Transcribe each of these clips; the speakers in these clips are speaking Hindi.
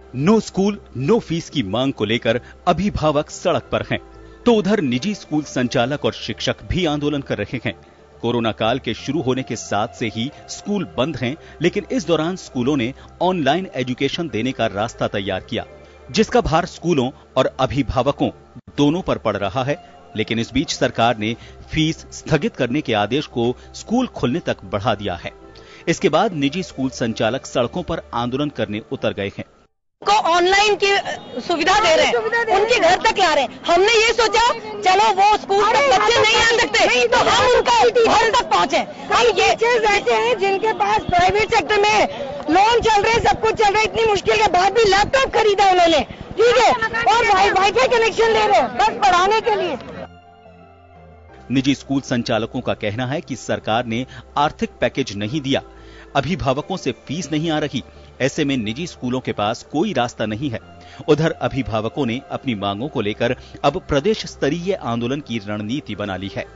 नो स्कूल नो फीस की मांग को लेकर अभिभावक सड़क पर हैं, तो उधर निजी स्कूल संचालक और शिक्षक भी आंदोलन कर रहे हैं। कोरोना काल के शुरू होने के साथ से ही स्कूल बंद हैं, लेकिन इस दौरान स्कूलों ने ऑनलाइन एजुकेशन देने का रास्ता तैयार किया, जिसका भार स्कूलों और अभिभावकों दोनों पर पड़ रहा है। लेकिन इस बीच सरकार ने फीस स्थगित करने के आदेश को स्कूल खुलने तक बढ़ा दिया है। इसके बाद निजी स्कूल संचालक सड़कों पर आंदोलन करने उतर गए हैं। को ऑनलाइन की सुविधा दे रहे हैं, उनके घर तक ला रहे हैं। हमने ये सोचा चलो वो स्कूल तक बच्चे नहीं आ सकते तो हम उनका घर तक पहुंचे। हम ये चीज ऐसे हैं जिनके पास प्राइवेट सेक्टर में लोन चल रहे, सब कुछ चल रहा है, इतनी मुश्किल के बाद भी लैपटॉप खरीदा उन्होंने, ठीक है, और वाईफाई कनेक्शन ले रहे हैं बस पढ़ाने के लिए। निजी स्कूल संचालकों का कहना है कि सरकार ने आर्थिक पैकेज नहीं दिया, अभिभावकों से फीस नहीं आ रही, ऐसे में निजी स्कूलों के पास कोई रास्ता नहीं है। उधर अभिभावकों ने अपनी मांगों को लेकर अब प्रदेश स्तरीय आंदोलन की रणनीति बना ली है।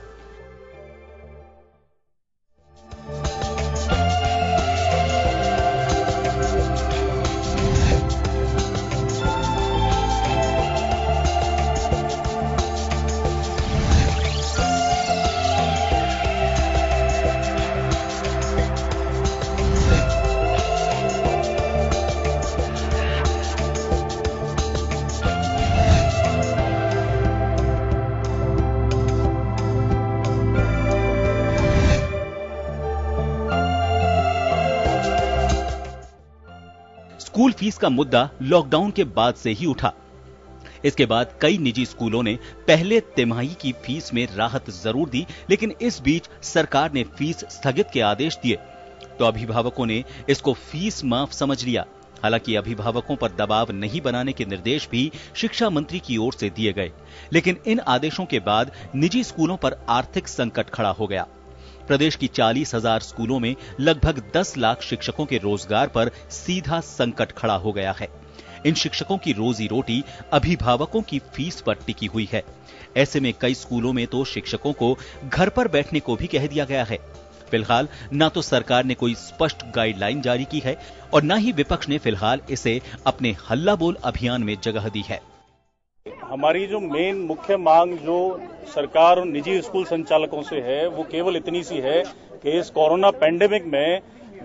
स्कूल फीस का मुद्दा लॉकडाउन के बाद से ही उठा। इसके बाद कई निजी स्कूलों ने पहले तिमाही की फीस में राहत जरूर दी, लेकिन इस बीच सरकार ने फीस स्थगित के आदेश दिए तो अभिभावकों ने इसको फीस माफ समझ लिया। हालांकि अभिभावकों पर दबाव नहीं बनाने के निर्देश भी शिक्षा मंत्री की ओर से दिए गए, लेकिन इन आदेशों के बाद निजी स्कूलों पर आर्थिक संकट खड़ा हो गया। प्रदेश की 40,000 स्कूलों में लगभग 10 लाख शिक्षकों के रोजगार पर सीधा संकट खड़ा हो गया है। इन शिक्षकों की रोजी रोटी अभिभावकों की फीस पर टिकी हुई है। ऐसे में कई स्कूलों में तो शिक्षकों को घर पर बैठने को भी कह दिया गया है। फिलहाल ना तो सरकार ने कोई स्पष्ट गाइडलाइन जारी की है और ना ही विपक्ष ने फिलहाल इसे अपने हल्ला बोल अभियान में जगह दी है। हमारी जो मेन मुख्य मांग जो सरकार और निजी स्कूल संचालकों से है वो केवल इतनी सी है कि इस कोरोना पैंडेमिक में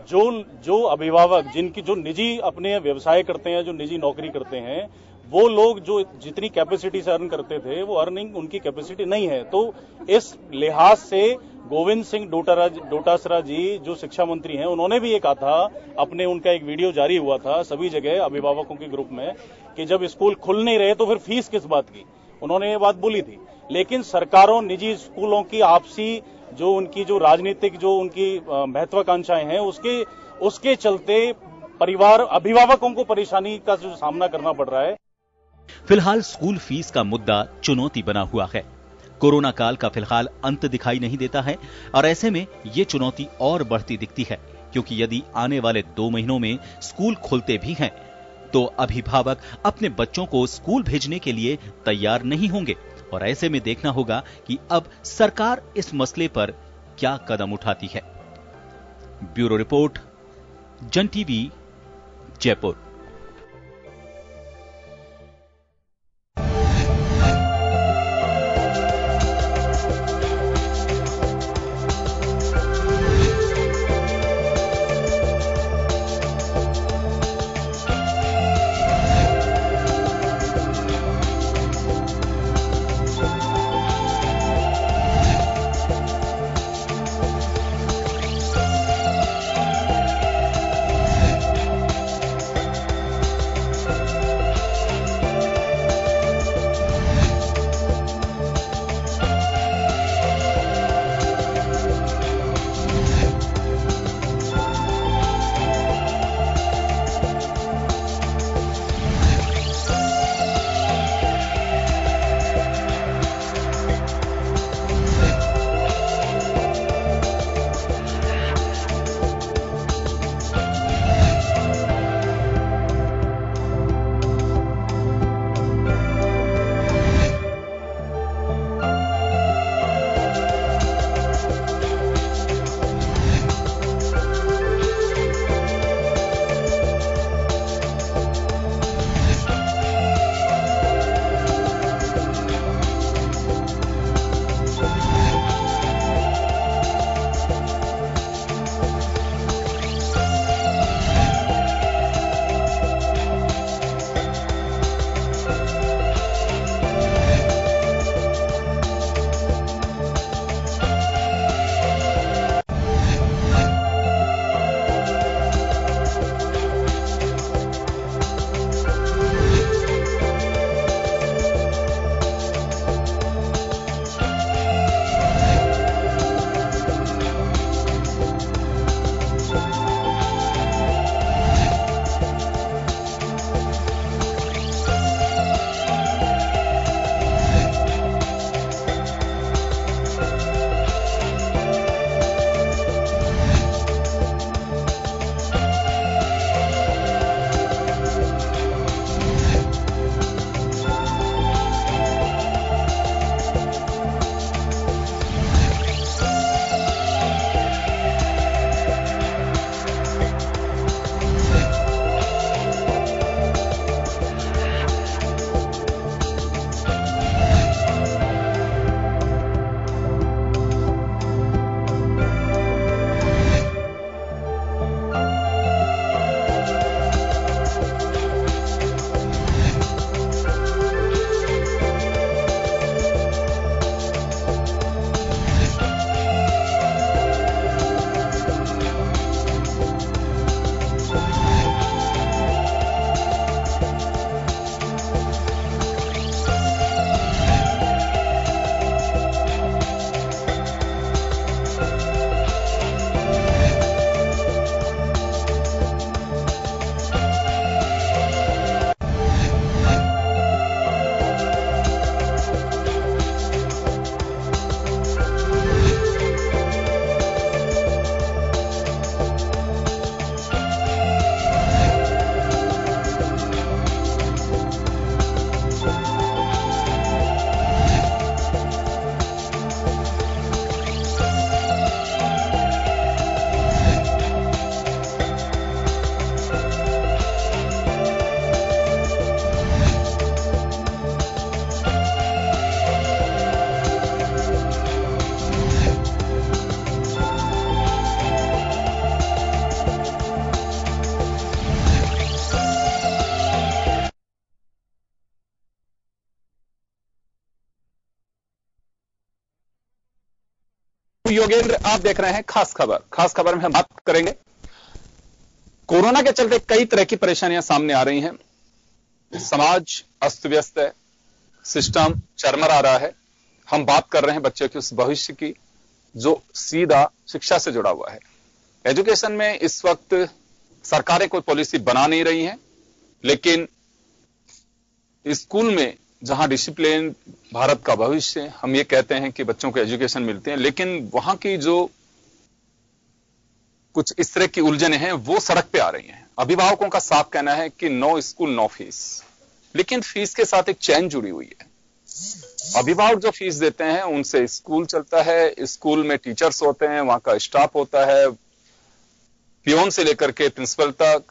जो अभिभावक जिनकी जो निजी अपने व्यवसाय करते हैं, जो निजी नौकरी करते हैं, वो लोग जो जितनी कैपेसिटी से अर्न करते थे वो अर्निंग उनकी कैपेसिटी नहीं है। तो इस लिहाज से गोविंद सिंह डोटासरा जी जो शिक्षा मंत्री हैं, उन्होंने भी ये कहा था, अपने उनका एक वीडियो जारी हुआ था सभी जगह अभिभावकों के ग्रुप में, कि जब स्कूल खुल नहीं रहे तो फिर फीस किस बात की, उन्होंने ये बात बोली थी। लेकिन सरकारों निजी स्कूलों की आपसी जो उनकी जो राजनीतिक जो उनकी महत्वाकांक्षाएं हैं उसके चलते परिवार अभिभावकों को परेशानी का जो सामना करना पड़ रहा है। फिलहाल स्कूल फीस का मुद्दा चुनौती बना हुआ है। कोरोना काल का फिलहाल अंत दिखाई नहीं देता है और ऐसे में ये चुनौती और बढ़ती दिखती है, क्योंकि यदि आने वाले 2 महीनों में स्कूल खुलते भी हैं तो अभिभावक अपने बच्चों को स्कूल भेजने के लिए तैयार नहीं होंगे और ऐसे में देखना होगा कि अब सरकार इस मसले पर क्या कदम उठाती है। Bureau report, Jan TV, Jaipur. तो योगेंद्र, आप देख रहे हैं खास खबर। खास खबर में हम बात करेंगे, कोरोना के चलते कई तरह की परेशानियां सामने आ रही हैं। समाज अस्त व्यस्त है, सिस्टम चरमरा रहा है। हम बात कर रहे हैं बच्चों के उस भविष्य की जो सीधा शिक्षा से जुड़ा हुआ है। एजुकेशन में इस वक्त सरकारें कोई पॉलिसी बना नहीं रही हैं, लेकिन स्कूल में जहां डिसिप्लिन भारत का भविष्य, हम ये कहते हैं कि बच्चों को एजुकेशन मिलते हैं, लेकिन वहां की जो कुछ इस तरह की उलझने हैं वो सड़क पे आ रही हैं। अभिभावकों का साफ कहना है कि नो स्कूल नो फीस, लेकिन फीस के साथ एक चैन जुड़ी हुई है। अभिभावक जो फीस देते हैं उनसे स्कूल चलता है, स्कूल में टीचर्स होते हैं, वहां का स्टाफ होता है, पियोन से लेकर के प्रिंसिपल तक,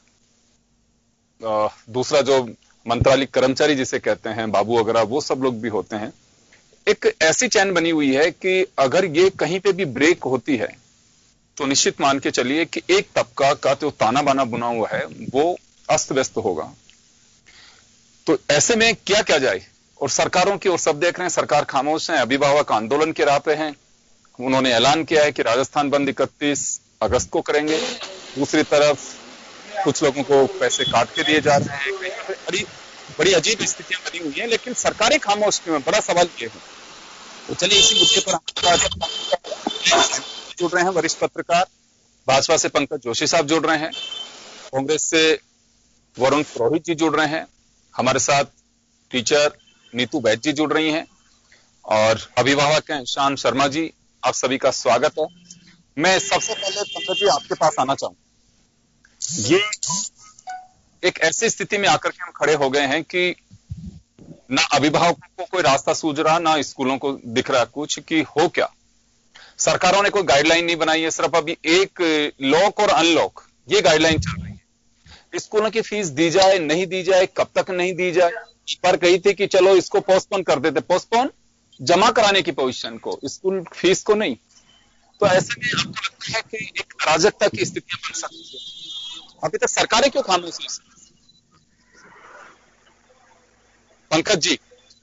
दूसरा जो मंत्रालय कर्मचारी जिसे कहते हैं बाबू वगैरह, वो सब लोग भी होते हैं। एक ऐसी चैन बनी हुई है कि अगर ये कहीं पे भी ब्रेक होती है तो निश्चित मान के चलिए कि एक तबका का जो ताना बाना बुना हुआ है वो अस्त व्यस्त होगा। तो ऐसे में क्या किया जाए? और सरकारों की ओर सब देख रहे हैं, सरकार खामोश है, अभिभावक आंदोलन के राह पे हैं। उन्होंने ऐलान किया है कि राजस्थान बंद 31 अगस्त को करेंगे। दूसरी तरफ कुछ लोगों को पैसे काट के दिए जा रहे हैं। बड़ी अजीब स्थितियां बनी हुई हैं, लेकिन सरकारें खामोश क्यों है? बड़ा सवाल ये है। तो चलिए इसी मुद्दे पर जुड़ रहे हैं वरिष्ठ पत्रकार, भाजपा से पंकज जोशी साहब जुड़ रहे हैं, कांग्रेस से वरुण पुरोहित जी जुड़ रहे हैं, हमारे साथ टीचर नीतू बैद जी जुड़ रही हैं, और अभिभावक हैं शान शर्मा जी। आप सभी का स्वागत है। मैं सबसे पहले पंकज जी आपके पास आना चाहूंगा। ये एक ऐसी स्थिति में आकर के हम खड़े हो गए हैं कि ना अभिभावकों को कोई रास्ता सूझ रहा, ना स्कूलों को दिख रहा कुछ कि हो क्या। सरकारों ने कोई गाइडलाइन नहीं बनाई है, सिर्फ अभी एक लॉक और अनलॉक ये गाइडलाइन चल रही है। स्कूलों की फीस दी जाए नहीं दी जाए, कब तक नहीं दी जाए, पर कही थी कि चलो इसको पोस्टपोन कर देते, पोस्टपोन जमा कराने की पोजीशन को, स्कूल फीस को नहीं। तो ऐसे में आपको लगता है कि एक अराजकता की स्थितियां बन सकती है। अभी तक सरकारें क्यों खामोश हैं? पंकज जी,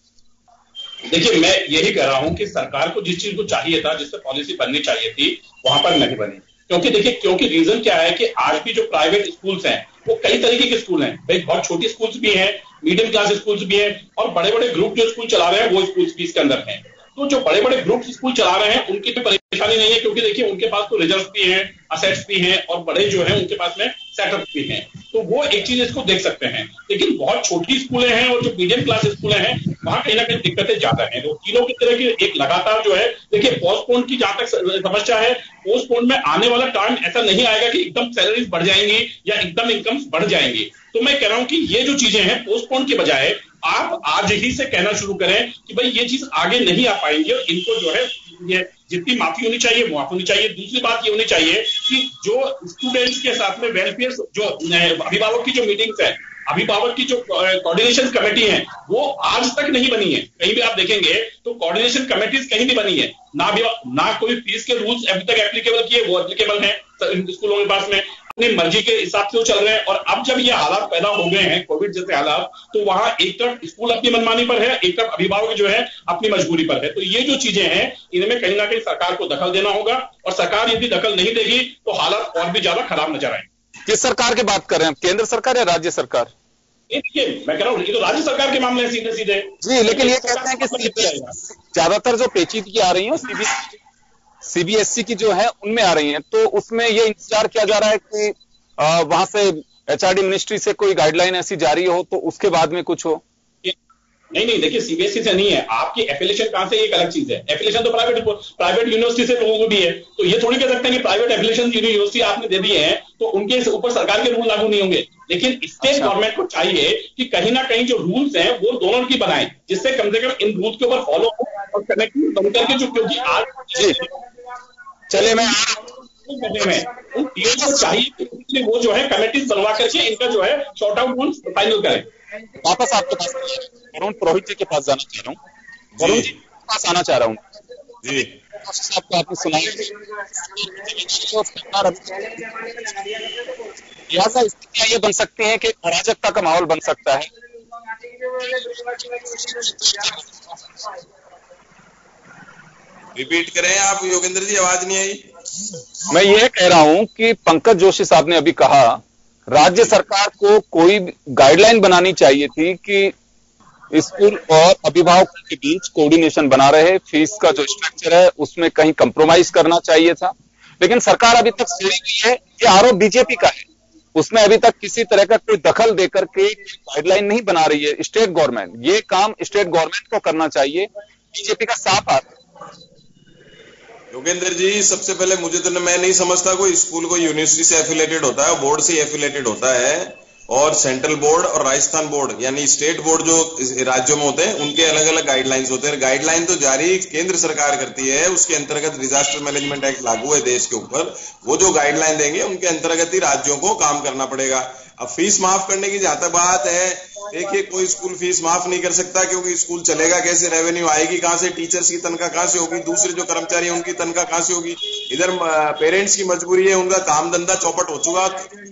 देखिए, मैं यही कह रहा हूं कि सरकार को जिस चीज को चाहिए था, जिस पर पॉलिसी बननी चाहिए थी, वहां पर नहीं बनी। क्योंकि रीजन क्या है कि आज भी जो प्राइवेट स्कूल्स हैं वो कई तरीके के स्कूल हैं। भाई बहुत छोटी स्कूल्स भी हैं, मीडियम क्लास स्कूल्स भी हैं, और बड़े बड़े ग्रुप जो स्कूल चला रहे हैं वो स्कूल फीस के अंदर हैं। तो जो बड़े बड़े ग्रुप स्कूल चला रहे हैं उनकी भी परेशानी नहीं है, क्योंकि देखिए उनके पास तो रिजर्व भी हैं, असेट्स भी हैं, और बड़े जो है उनके पास में सेटअप भी हैं। तो वो एक चीज इसको देख सकते हैं। लेकिन बहुत छोटी स्कूलें हैं और जो मीडियम क्लास स्कूलें हैं वहां कहीं ना कहीं दिक्कतें ज्यादा हैं। तो तीनों की तरह की एक लगातार जो है, देखिए पोस्टपोन की जहां तक समस्या है, पोस्टपोन में आने वाला टाइम ऐसा नहीं आएगा कि एकदम सैलरीज बढ़ जाएंगी या एकदम इनकम बढ़ जाएंगी। तो मैं कह रहा हूं कि ये जो चीजें हैं पोस्टपोन के बजाय आप आज ही से कहना शुरू करें कि भाई ये चीज आगे नहीं आ पाएंगी, और इनको जो है ये जितनी माफी होनी चाहिए वो माफ होनी चाहिए। दूसरी बात ये होनी चाहिए कि जो स्टूडेंट्स के साथ में वेलफेयर, जो अभिभावक की जो मीटिंग्स है, अभिभावक की जो कोऑर्डिनेशन कमेटी है वो आज तक नहीं बनी है। कहीं भी आप देखेंगे तो कोऑर्डिनेशन कमेटीज कहीं भी बनी है ना कोई फीस के रूल्स अभी तक एप्लीकेबल किए, वो एप्लीकेबल है स्कूलों के पास में, अपनी मर्जी के हिसाब से वो चल रहे हैं। और अब जब ये हालात पैदा हो गए हैं कोविड जैसे हालात, तो वहां एक तरफ स्कूल अपनी मनमानी पर है, एक तरफ अभिभावक जो है अपनी मजबूरी पर है। तो ये जो चीजें हैं इनमें कहीं ना कहीं सरकार को दखल देना होगा, और सरकार यदि दखल नहीं देगी तो हालात और भी ज्यादा खराब नजर आएंगे। किस सरकार की बात कर रहे हैं, केंद्र सरकार या राज्य सरकार? देखिए मैं कह रहा हूँ ये तो राज्य सरकार के मामले सीधे सीधे जी, लेकिन ये कहते हैं कि ज्यादातर जो पेचीदगी आ रही है सीबीएसई की जो है उनमें आ रही है, तो उसमें ये इंतजार किया जा रहा है कि वहां से एचआरडी मिनिस्ट्री से कोई गाइडलाइन ऐसी जारी हो तो उसके बाद में कुछ हो। नहीं, देखिए सीबीएसई से नहीं है, आपकी एफिलिएशन कहां से, एक अलग चीज है। एफिलिएशन तो प्राइवेट यूनिवर्सिटी से लोगों को भी है, तो ये थोड़ी कह सकते हैं कि प्राइवेट एफिलिएशन यूनिवर्सिटी आपने दे दिए हैं तो उनके ऊपर सरकार के रूल लागू नहीं होंगे। लेकिन स्टेट गवर्नमेंट को चाहिए कि कहीं ना कहीं जो रूल्स हैं वो दोनों की बनाए, जिससे कम से कम इन रूल्स के ऊपर फॉलो हो और कनेक्टिव बनकर के जो, क्योंकि आज चले मैं उन टीओ को चाहिए कि वो जो है कमेटीज बनवा करके इनका जो है शॉर्ट आउट रूल्स फाइनल करें। वापस आपके पास वरुण पुरोहित जी के पास जाना चाह रहा हूँ। वरुण जी के पास आना चाह रहा हूँ जी। आपको आपने सुना लिहाजा स्थितियां ये बन सकती हैं कि अराजकता का माहौल बन सकता है। रिपीट करें आप योगेंद्र जी, आवाज नहीं आई। मैं ये कह रहा हूं कि पंकज जोशी साहब ने अभी कहा राज्य सरकार को कोई गाइडलाइन बनानी चाहिए थी कि स्कूल और अभिभावकों के बीच कोऑर्डिनेशन बना रहे, फीस का जो स्ट्रक्चर है उसमें कहीं कंप्रोमाइज करना चाहिए था, लेकिन सरकार अभी तक सोई हुई है। ये आरोप बीजेपी का है, उसमें अभी तक किसी तरह का कोई दखल देकर के गाइडलाइन नहीं बना रही है स्टेट गवर्नमेंट। ये काम स्टेट गवर्नमेंट को करना चाहिए, बीजेपी का साफ हाथ। योगेंद्र जी, सबसे पहले मैं नहीं समझता कोई स्कूल को यूनिवर्सिटी से एफिलेटेड होता है, बोर्ड से एफिलेटेड होता है, और सेंट्रल बोर्ड और राजस्थान बोर्ड यानी स्टेट बोर्ड जो राज्यों में होते हैं उनके अलग अलग गाइडलाइंस होते हैं। गाइडलाइन तो जारी केंद्र सरकार करती है, उसके अंतर्गत डिजास्टर मैनेजमेंट एक्ट लागू है देश के ऊपर, वो जो गाइडलाइन देंगे उनके अंतर्गत ही राज्यों को काम करना पड़ेगा। अब फीस माफ करने की जहां तक बात है, देखिए कोई स्कूल फीस माफ नहीं कर सकता, क्योंकि स्कूल चलेगा कैसे, रेवेन्यू आएगी कहां से, टीचर्स की तनख्वाह कहां से होगी, दूसरे जो कर्मचारी हैं उनकी तनख्वाह कहां से होगी, इधर पेरेंट्स की मजबूरी है, उनका काम धंधा चौपट हो चुका,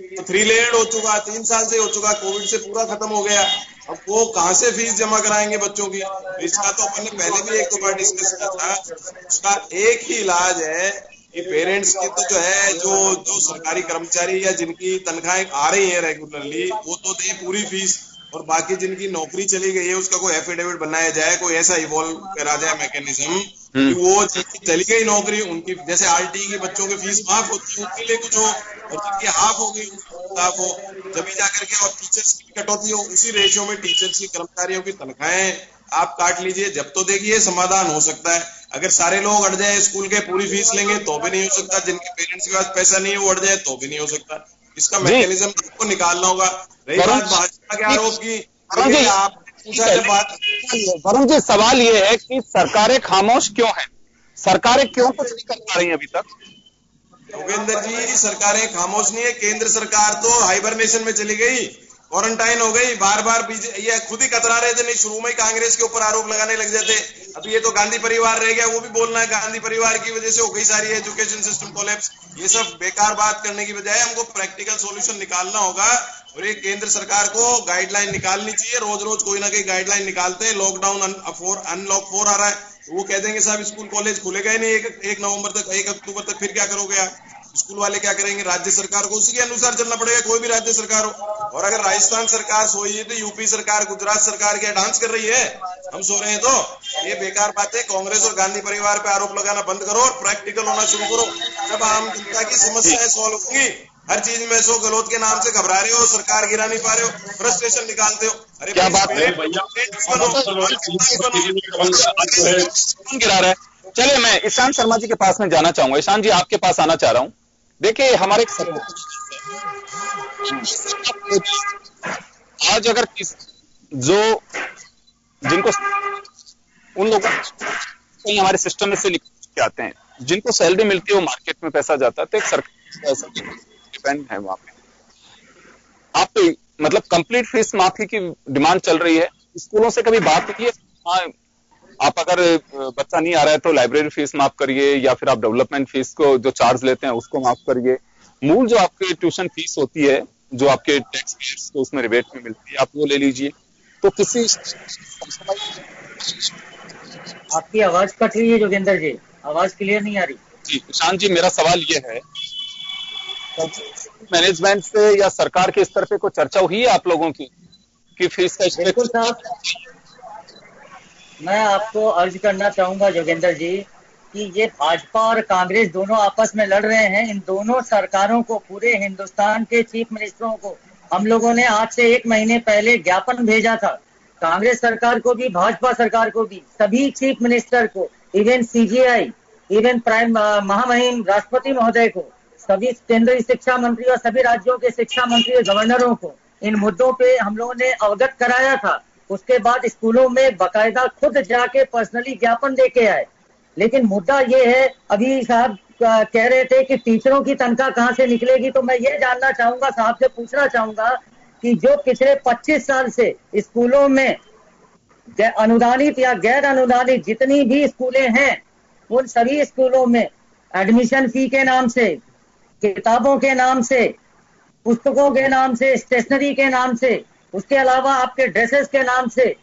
3 लेयर्ड हो चुका, 3 साल से हो चुका, कोविड से पूरा खत्म हो गया। अब वो कहां से फीस जमा कराएंगे बच्चों की? इसका तो अपन ने पहले भी 1-2 बार डिस्कस किया था। उसका एक ही इलाज है कि पेरेंट्स की तो जो है जो सरकारी कर्मचारी या जिनकी तनख्वाहें आ रही है रेगुलरली, वो तो दे पूरी फीस, और बाकी जिनकी नौकरी चली गई है उसका कोई एफिडेविट बनाया जाए, कोई ऐसा इवॉल्व करा जाए मैकेनिज्म कि वो जिनकी चली गई नौकरी उनकी, जैसे आरटी की बच्चों की फीस माफ होती है उनके लिए कुछ हो, और जिनकी हाफ हो गई हाफ हो, जब जाकर के, और टीचर्स की कटौती हो उसी रेशियो में टीचर्स की कर्मचारियों की तनख्वाहें आप काट लीजिए, जब तो देखिए समाधान हो सकता है। अगर सारे लोग अट जाए स्कूल के पूरी फीस लेंगे तो भी नहीं हो सकता, जिनके पेरेंट्स के पास पैसा नहीं है वो अट जाए तो भी नहीं हो सकता। इसका मैकेनिज्म आपको निकालना होगा। रही बात भाजपा के आरोप की, आप पूछा जब बात, वरुण जी सवाल ये है कि सरकारें खामोश क्यों हैं, सरकारें क्यों कुछ नहीं कर पा रही हैं अभी तक? योगेंद्र जी, सरकारें खामोश नहीं है, केंद्र सरकार तो हाइबरनेशन में चली गई, क्वारंटाइन हो गई, बार बार ये खुद ही कतरा रहे थे, नहीं शुरू में ही कांग्रेस के ऊपर आरोप लगाने लग जाते, अब ये तो गांधी परिवार रह गया, वो भी बोलना है गांधी परिवार की वजह से हो गई सारी एजुकेशन सिस्टम कोलैप्स। ये सब बेकार बात करने की बजाय हमको प्रैक्टिकल सॉल्यूशन निकालना होगा, और ये केंद्र सरकार को गाइडलाइन निकालनी चाहिए। रोज रोज कोई ना कोई गाइडलाइन निकालते हैं, लॉकडाउन अनलॉक 4 आ रहा है, वो कह देंगे साहब स्कूल कॉलेज खुलेगा ही नहीं 1 नवंबर तक, 1 अक्टूबर तक, फिर क्या करोगे आप? स्कूल वाले क्या करेंगे? राज्य सरकार को उसी के अनुसार चलना पड़ेगा, कोई भी राज्य सरकार हो। और अगर राजस्थान सरकार सोई है तो यूपी सरकार, गुजरात सरकार क्या डांस कर रही है? हम सो रहे हैं तो ये बेकार बात है। कांग्रेस और गांधी परिवार पे आरोप लगाना बंद करो और प्रैक्टिकल होना शुरू करो, जब आम जनता की समस्याएं सॉल्व होंगी। हर चीज में सो गलौत के नाम से घबरा रहे हो, सरकार गिरा नहीं पा रहे हो, फ्रस्ट्रेशन निकालते हो। अरे क्या बात है, गिरा रहा है। चलिए मैं ईशान शर्मा जी के पास में जाना चाहूंगा। ईशान जी आपके पास आना चाह रहा हूं। देखिए हमारे आज अगर जो जिनको उन लोगों कहीं हमारे सिस्टम में से निकल के आते हैं, जिनको सैलरी मिलती है वो मार्केट में पैसा जाता है, तो एक सरकार डिपेंड है वहां पे। आप तो मतलब कंप्लीट फीस माफी की डिमांड चल रही है, स्कूलों से कभी बात की है? हाँ, आप अगर बच्चा नहीं आ रहा है तो लाइब्रेरी फीस माफ करिए, या फिर आप डेवलपमेंट फीस को जो चार्ज लेते हैं उसको माफ करिए। मूल जो आपकी ट्यूशन फीस होती है, जो आपके टैक्स पेयर्स को उसमें रिबेट में मिलती है, आप वो ले लीजिए। तो किसी आपकी आवाज कट रही है जोगिंदर जी, आवाज क्लियर नहीं आ रही। जी ईशान जी, मेरा सवाल ये है, मैनेजमेंट से या सरकार के स्तर पे कोई चर्चा हुई है आप लोगों की कि फीस का? बिल्कुल साहब, मैं आपको अर्ज करना चाहूंगा जोगिंदर जी कि ये भाजपा और कांग्रेस दोनों आपस में लड़ रहे हैं। इन दोनों सरकारों को, पूरे हिंदुस्तान के चीफ मिनिस्टरों को हम लोगों ने आज से 1 महीने पहले ज्ञापन भेजा था। कांग्रेस सरकार को भी, भाजपा सरकार को भी, सभी चीफ मिनिस्टर को, इवन सीजीआई, इवन प्राइम महामहिम राष्ट्रपति महोदय को, सभी केंद्रीय शिक्षा मंत्री और सभी राज्यों के शिक्षा मंत्री और गवर्नरों को इन मुद्दों पे हम लोगों ने अवगत कराया था। उसके बाद स्कूलों में बकायदा खुद जाके पर्सनली ज्ञापन देके आए। लेकिन मुद्दा ये है, अभी साहब कह रहे थे कि टीचरों की तनख्वाह कहाँ से निकलेगी, तो मैं ये जानना चाहूंगा, साहब से पूछना चाहूंगा कि जो पिछले 25 साल से स्कूलों में अनुदानित या गैर अनुदानित जितनी भी स्कूलें हैं, उन सभी स्कूलों में एडमिशन फी के नाम से, किताबों के नाम से, पुस्तकों के नाम से, स्टेशनरी के नाम से, उसके अलावा आपके ड्रेसेस के नाम से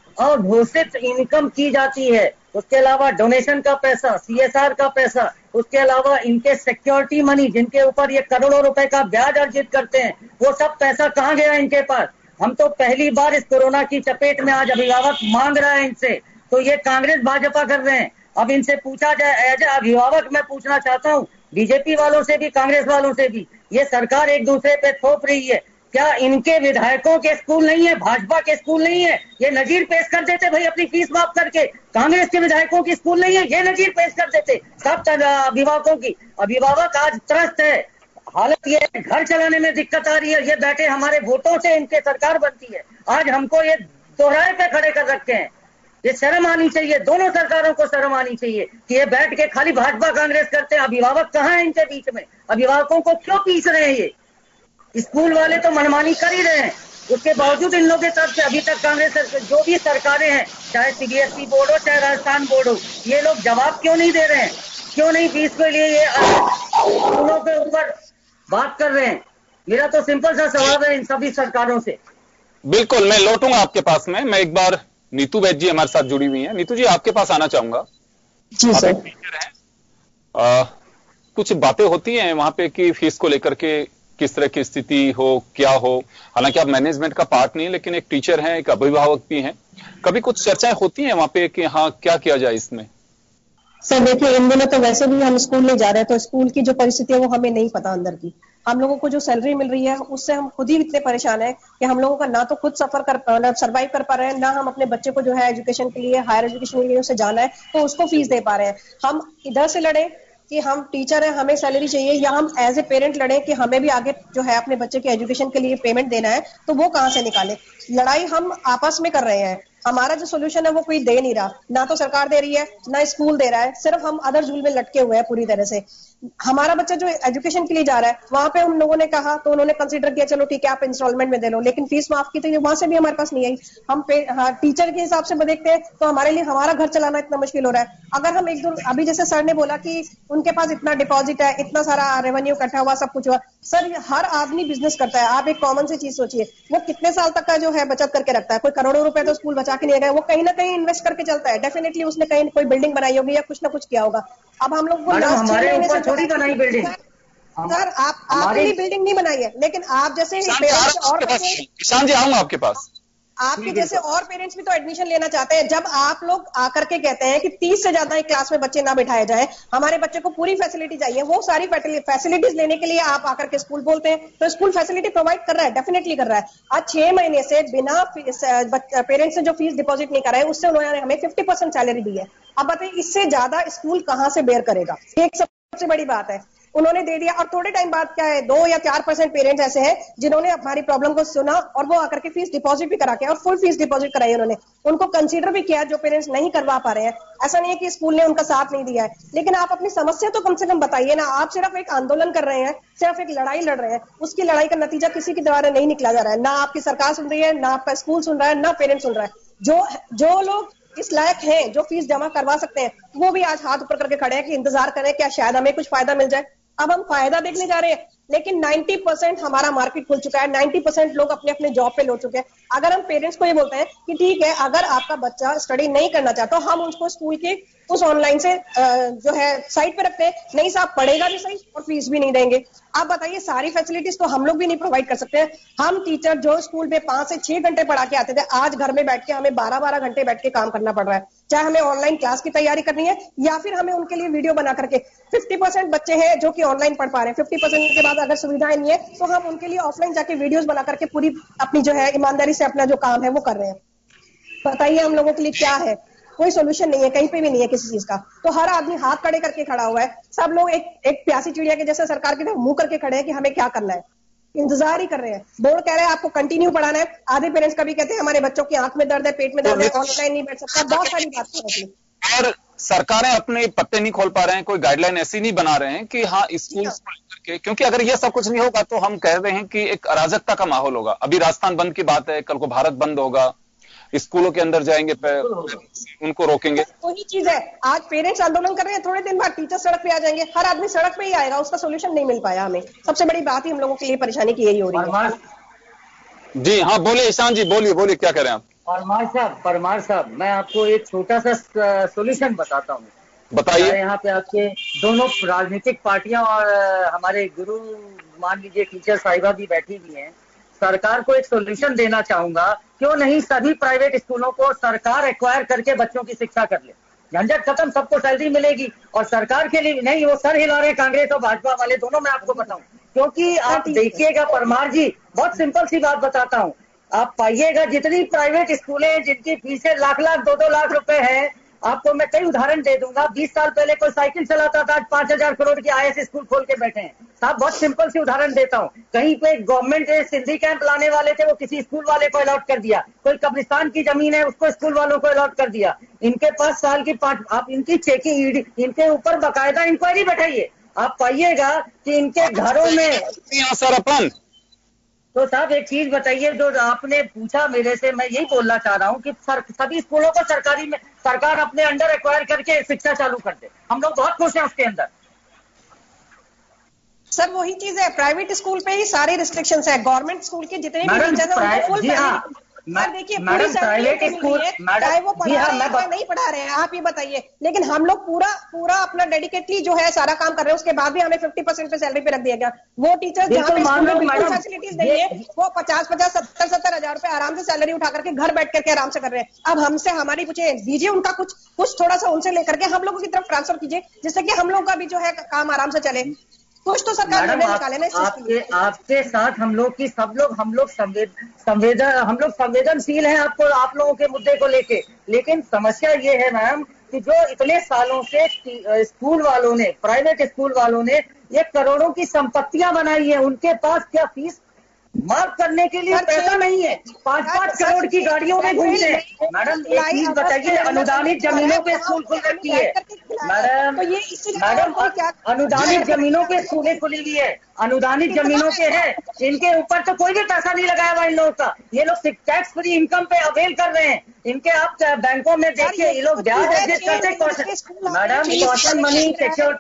और घोषित इनकम की जाती है। उसके अलावा डोनेशन का पैसा, CSR का पैसा, उसके अलावा इनके सिक्योरिटी मनी जिनके ऊपर ये करोड़ों रुपए का ब्याज अर्जित करते हैं, वो सब पैसा कहाँ गया इनके पास? हम तो पहली बार इस कोरोना की चपेट में आज अभिभावक मांग रहा है इनसे, तो ये कांग्रेस भाजपा कर रहे हैं। अब इनसे पूछा जाए, एज ए अभिभावक मैं पूछना चाहता हूँ, बीजेपी वालों से भी कांग्रेस वालों से भी, ये सरकार एक दूसरे पे थोप रही है, क्या इनके विधायकों के स्कूल नहीं है, भाजपा के स्कूल नहीं है? ये नजीर पेश कर देते भाई अपनी फीस माफ करके। कांग्रेस के विधायकों की स्कूल नहीं है, ये नजीर पेश कर देते सब अभिभावकों की। अभिभावक आज त्रस्त है, हालत ये घर चलाने में दिक्कत आ रही है। ये बैठे हमारे वोटों से इनके सरकार बनती है, आज हमको ये दोहराए पे खड़े कर रखे हैं। ये शर्म आनी चाहिए, दोनों सरकारों को शर्म आनी चाहिए कि ये बैठ के खाली भाजपा कांग्रेस करते हैं। अभिभावक कहाँ है इनके बीच में? अभिभावकों को क्यों पीस रहे हैं? ये स्कूल वाले तो मनमानी कर ही रहे हैं, उसके बावजूद इन लोगों के तरफ से अभी तक कांग्रेस जो भी सरकारें हैं, चाहे CBSE बोर्ड हो चाहे राजस्थान बोर्ड हो, ये लोग जवाब क्यों नहीं दे रहे हैं? क्यों नहीं फीस के लिए ये स्कूलों के ऊपर बात कर रहे हैं? मेरा तो सिंपल सा सवाल है इन सभी सरकारों से। बिल्कुल, मैं लौटूंगा आपके पास में। मैं एक बार नीतू वैद्य जी हमारे साथ जुड़ी हुई हैं। नीतू जी, आपके पास आना चाहूंगा। जी सर। कुछ बातें होती हैं वहां पे कि फीस को लेकर के किस तरह की स्थिति हो, क्या हो। हालांकि आप मैनेजमेंट का पार्ट नहीं, लेकिन एक टीचर हैं, एक अभिभावक भी हैं। कभी कुछ चर्चाएं होती हैं वहां पे कि हाँ क्या किया जाए इसमें? सर देखिए, इन दिनों तो वैसे भी हम स्कूल नहीं जा रहे, तो स्कूल की जो परिस्थिति है वो हमें नहीं पता अंदर की। हम लोगों को जो सैलरी मिल रही है उससे हम खुद ही इतने परेशान हैं कि हम लोगों का ना तो खुद सर्वाइव कर पा रहे हैं, ना हम अपने बच्चे को जो है एजुकेशन के लिए, हायर एजुकेशन के लिए उसे जाना है तो उसको फीस दे पा रहे हैं। हम इधर से लड़े कि हम टीचर हैं, हमें सैलरी चाहिए, या हम एज ए पेरेंट लड़े कि हमें भी आगे जो है अपने बच्चे के एजुकेशन के लिए पेमेंट देना है, तो वो कहाँ से निकाले? लड़ाई हम आपस में कर रहे हैं। हमारा जो सोल्यूशन है वो कोई दे नहीं रहा, ना तो सरकार दे रही है ना स्कूल दे रहा है, सिर्फ हम अदर झूल में लटके हुए हैं पूरी तरह से। हमारा बच्चा जो एजुकेशन के लिए जा रहा है वहां पे हम लोगों ने कहा तो उन्होंने कंसीडर किया चलो ठीक है आप इंस्टॉलमेंट में दे लो, लेकिन फीस माफ की तो वहां से भी हमारे पास नहीं आई। हम टीचर के हिसाब से देखते हैं तो हमारे लिए हमारा घर चलाना इतना मुश्किल हो रहा है। अगर हम एक दो, अभी जैसे सर ने बोला कि उनके पास इतना डिपॉजिट है, इतना सारा रेवेन्यू इकट्ठा हुआ, सब कुछ हुआ। सर हर आदमी बिजनेस करता है, आप एक कॉमन सी चीज सोचिए, वो कितने साल तक का जो है बचत करके रखता है? कोई करोड़ों रुपए तो स्कूल बचा के नहीं गए, वो कहीं ना कहीं इन्वेस्ट करके चलता है। डेफिनेटली उसने कहीं कोई बिल्डिंग बनाई होगी या कुछ ना कुछ किया होगा। अब हम लोग को हमारे ऊपर थोड़ी बनाई बिल्डिंग। सर आपके लिए बिल्डिंग नहीं बनाई है, लेकिन आप जैसे और किसान जी आऊंगा आपके पास, आपके जैसे और पेरेंट्स भी तो एडमिशन लेना चाहते हैं। जब आप लोग आकर के कहते हैं कि 30 से ज्यादा एक क्लास में बच्चे ना बिठाए जाए, हमारे बच्चे को पूरी फैसिलिटी चाहिए, वो सारी फैसिलिटीज लेने के लिए आप आकर के स्कूल बोलते हैं, तो स्कूल फैसिलिटी प्रोवाइड कर रहा है, डेफिनेटली कर रहा है। आज 6 महीने से बिना पेरेंट्स ने जो फीस डिपॉजिट नहीं कराए उससे उन्होंने हमें 50% सैलरी दी है। अब बताइए इससे ज्यादा स्कूल कहां से बेयर करेगा? एक सबसे बड़ी बात है, उन्होंने दे दिया। और थोड़े टाइम बाद क्या है, 2 या 4% पेरेंट्स ऐसे हैं जिन्होंने हमारी प्रॉब्लम को सुना और वो आकर के फीस डिपॉजिट भी करा के, और फुल फीस डिपॉजिट कराई उन्होंने, उनको कंसीडर भी किया जो पेरेंट्स नहीं करवा पा रहे हैं। ऐसा नहीं है कि स्कूल ने उनका साथ नहीं दिया है, लेकिन आप अपनी समस्या तो कम से कम बताइए ना। आप सिर्फ एक आंदोलन कर रहे हैं, सिर्फ एक लड़ाई लड़ रहे हैं, उसकी लड़ाई का नतीजा किसी के द्वारा नहीं निकला जा रहा है। ना आपकी सरकार सुन रही है, ना आपका स्कूल सुन रहा है, ना पेरेंट्स सुन रहा है। जो लोग इस लायक हैं, जो फीस जमा करवा सकते हैं, वो भी आज हाथ ऊपर करके खड़े हैं कि इंतजार करें क्या शायद हमें कुछ फायदा मिल जाए। अब हम फायदा देखने जा रहे हैं, लेकिन 90% हमारा मार्केट खुल चुका है, 90% लोग अपने अपने जॉब पे लौट चुके हैं। अगर हम पेरेंट्स को ये बोलते हैं कि ठीक है अगर आपका बच्चा स्टडी नहीं करना चाहता, हम उसको स्कूल के उस ऑनलाइन से जो है साइट पे रखते हैं, नहीं साहब पढ़ेगा भी सही और फीस भी नहीं देंगे। आप बताइए सारी फैसिलिटीज तो हम लोग भी नहीं प्रोवाइड कर सकते हैं। हम टीचर जो स्कूल में 5 से 6 घंटे पढ़ा के आते थे, आज घर में बैठ के हमें 12-12 घंटे बैठ के काम करना पड़ रहा है, चाहे हमें ऑनलाइन क्लास की तैयारी करनी है या फिर हमें उनके लिए वीडियो बना करके। 50% बच्चे हैं जो कि ऑनलाइन पढ़ पा रहे हैं, 50% के बाद अगर सुविधाएं नहीं है तो हम उनके लिए ऑफलाइन जाके वीडियोस बना करके पूरी अपनी जो है ईमानदारी से अपना जो काम है वो कर रहे हैं। बताइए हम लोगों के लिए क्या है? कोई सोल्यूशन नहीं है, कहीं पे भी नहीं है किसी चीज का। तो हर आदमी हाथ खड़े करके खड़ा हुआ है, सब लोग एक प्यासी चिड़िया के जैसे सरकार की तरफ मुंह करके खड़े हैं कि हमें क्या करना है, इंतजार ही कर रहे हैं। बोर्ड कह रहे हैं आपको कंटिन्यू पढ़ाना है, आधे पेरेंट्स कभी कहते हैं हमारे बच्चों की आंख में दर्द है, पेट में दर्द है, ऑनलाइन नहीं बैठ सकता, बहुत सारी बातें होती हैं। और सरकारें अपने पत्ते नहीं खोल पा रहे हैं, कोई गाइडलाइन ऐसी नहीं बना रहे हैं कि हाँ स्कूल के, क्योंकि अगर ये सब कुछ नहीं होगा तो हम कह रहे हैं कि एक अराजकता का माहौल होगा। अभी राजस्थान बंद की बात है, कल को भारत बंद होगा, स्कूलों के अंदर जाएंगे, उनको रोकेंगे। वही चीज है, आज पेरेंट्स आंदोलन कर रहे हैं, थोड़े दिन बाद टीचर सड़क पे आ जाएंगे, हर आदमी सड़क पे ही आएगा, उसका सोल्यूशन नहीं मिल पाया हमें। सबसे बड़ी बात ही हम लोगों के लिए परेशानी की यही हो रही है। जी हाँ बोलिए ईशान जी, बोलिए क्या कह रहे हैं आप? परमार साहब, मैं आपको एक छोटा सा सोल्यूशन बताता हूँ। बताइए। यहाँ पे आपके दोनों राजनीतिक पार्टियां और हमारे गुरु मान लीजिए टीचर साहिबा भी बैठी हुई हैं। सरकार को एक सोल्यूशन देना चाहूंगा, क्यों नहीं सभी प्राइवेट स्कूलों को सरकार एक्वायर करके बच्चों की शिक्षा कर ले, झंझट खत्म, सबको सैलरी मिलेगी। और सरकार के लिए नहीं, वो सर हिला रहे कांग्रेस और भाजपा वाले दोनों, मैं आपको बताऊं। क्योंकि आप देखिएगा परमार जी, बहुत सिंपल सी बात बताता हूँ, आप पाइएगा जितनी प्राइवेट स्कूलें जिनकी फीसें लाख 2-2 लाख रुपए है, आपको मैं कई उदाहरण दे दूंगा। 20 साल पहले कोई साइकिल चलाता था, आज 5,000 करोड़ की IAS स्कूल खोल के बैठे हैं साहब। बहुत सिंपल सी उदाहरण देता हूँ, कहीं पे गवर्नमेंट सिंधी कैंप लाने वाले थे, वो किसी स्कूल वाले को अलॉट कर दिया। कोई कब्रिस्तान की जमीन है, उसको स्कूल वालों को अलॉट कर दिया। इनके पास साल की 5, आप इनकी चेकिंग, इनके ऊपर बाकायदा इंक्वायरी बैठाइए, आप पाइएगा कि इनके घरों में। सर अपन तो साहब एक चीज बताइए, जो आपने पूछा मेरे से, मैं यही बोलना चाह रहा हूँ कि सभी स्कूलों को सरकार अपने अंडर एक्वायर करके शिक्षा चालू कर दे। हम लोग बहुत खुश हैं उसके अंदर। सर वही चीज है, प्राइवेट स्कूल पे ही सारे रिस्ट्रिक्शंस है। गवर्नमेंट स्कूल के जितने भी टीचर्स हैं उनको फुल देखिए मैडम प्राइवेट स्कूल, चाहे वो पढ़ा रहे हैं नहीं पढ़ा रहे हैं, आप ये बताइए। लेकिन हम लोग पूरा अपना डेडिकेटली जो है सारा काम कर रहे हैं, उसके बाद भी हमें 50% पे सैलरी पे रख दिया गया। वो टीचर्स जहाँ पे स्कूल में बिल्कुल फैसिलिटीज नहीं है, वो 50-50, 70-70 हजार रुपए आराम से सैलरी उठा करके घर बैठ करके आराम से कर रहे हैं। अब हमसे हमारी पूछे दीजिए, उनका कुछ थोड़ा सा उनसे लेकर के हम लोगों की तरफ ट्रांसफर कीजिए, जिससे कि हम लोग का भी जो है काम आराम से चले। कुछ तो सरकार निर्णय निकाले ना इस चीज के लिए। आपके साथ हम लोग संवेदनशील हैं आप लोगों के मुद्दे को लेके। लेकिन समस्या ये है मैम कि जो इतने सालों से स्कूल वालों ने, प्राइवेट स्कूल वालों ने ये करोड़ों की संपत्तियां बनाई है, उनके पास क्या फीस माफ करने के लिए पैसा नहीं है। 5-5 करोड़ की गाड़ियों में घूमते हैं। मैडम एक चीज बताइए, अनुदानित जमीनों पे स्कूल खुल रखी है मैडम, अनुदानित जमीनों पे स्कूलें खुली हुई है, अनुदानित जमीनों पे है, इनके ऊपर तो कोई भी पैसा नहीं लगाया हुआ इन लोगों का। ये लोग टैक्स फ्री इनकम पे अवेल कर रहे हैं। इनके आप बैंकों में देखिए, ये लोग ब्याज एडजस्ट करते। Madam caution money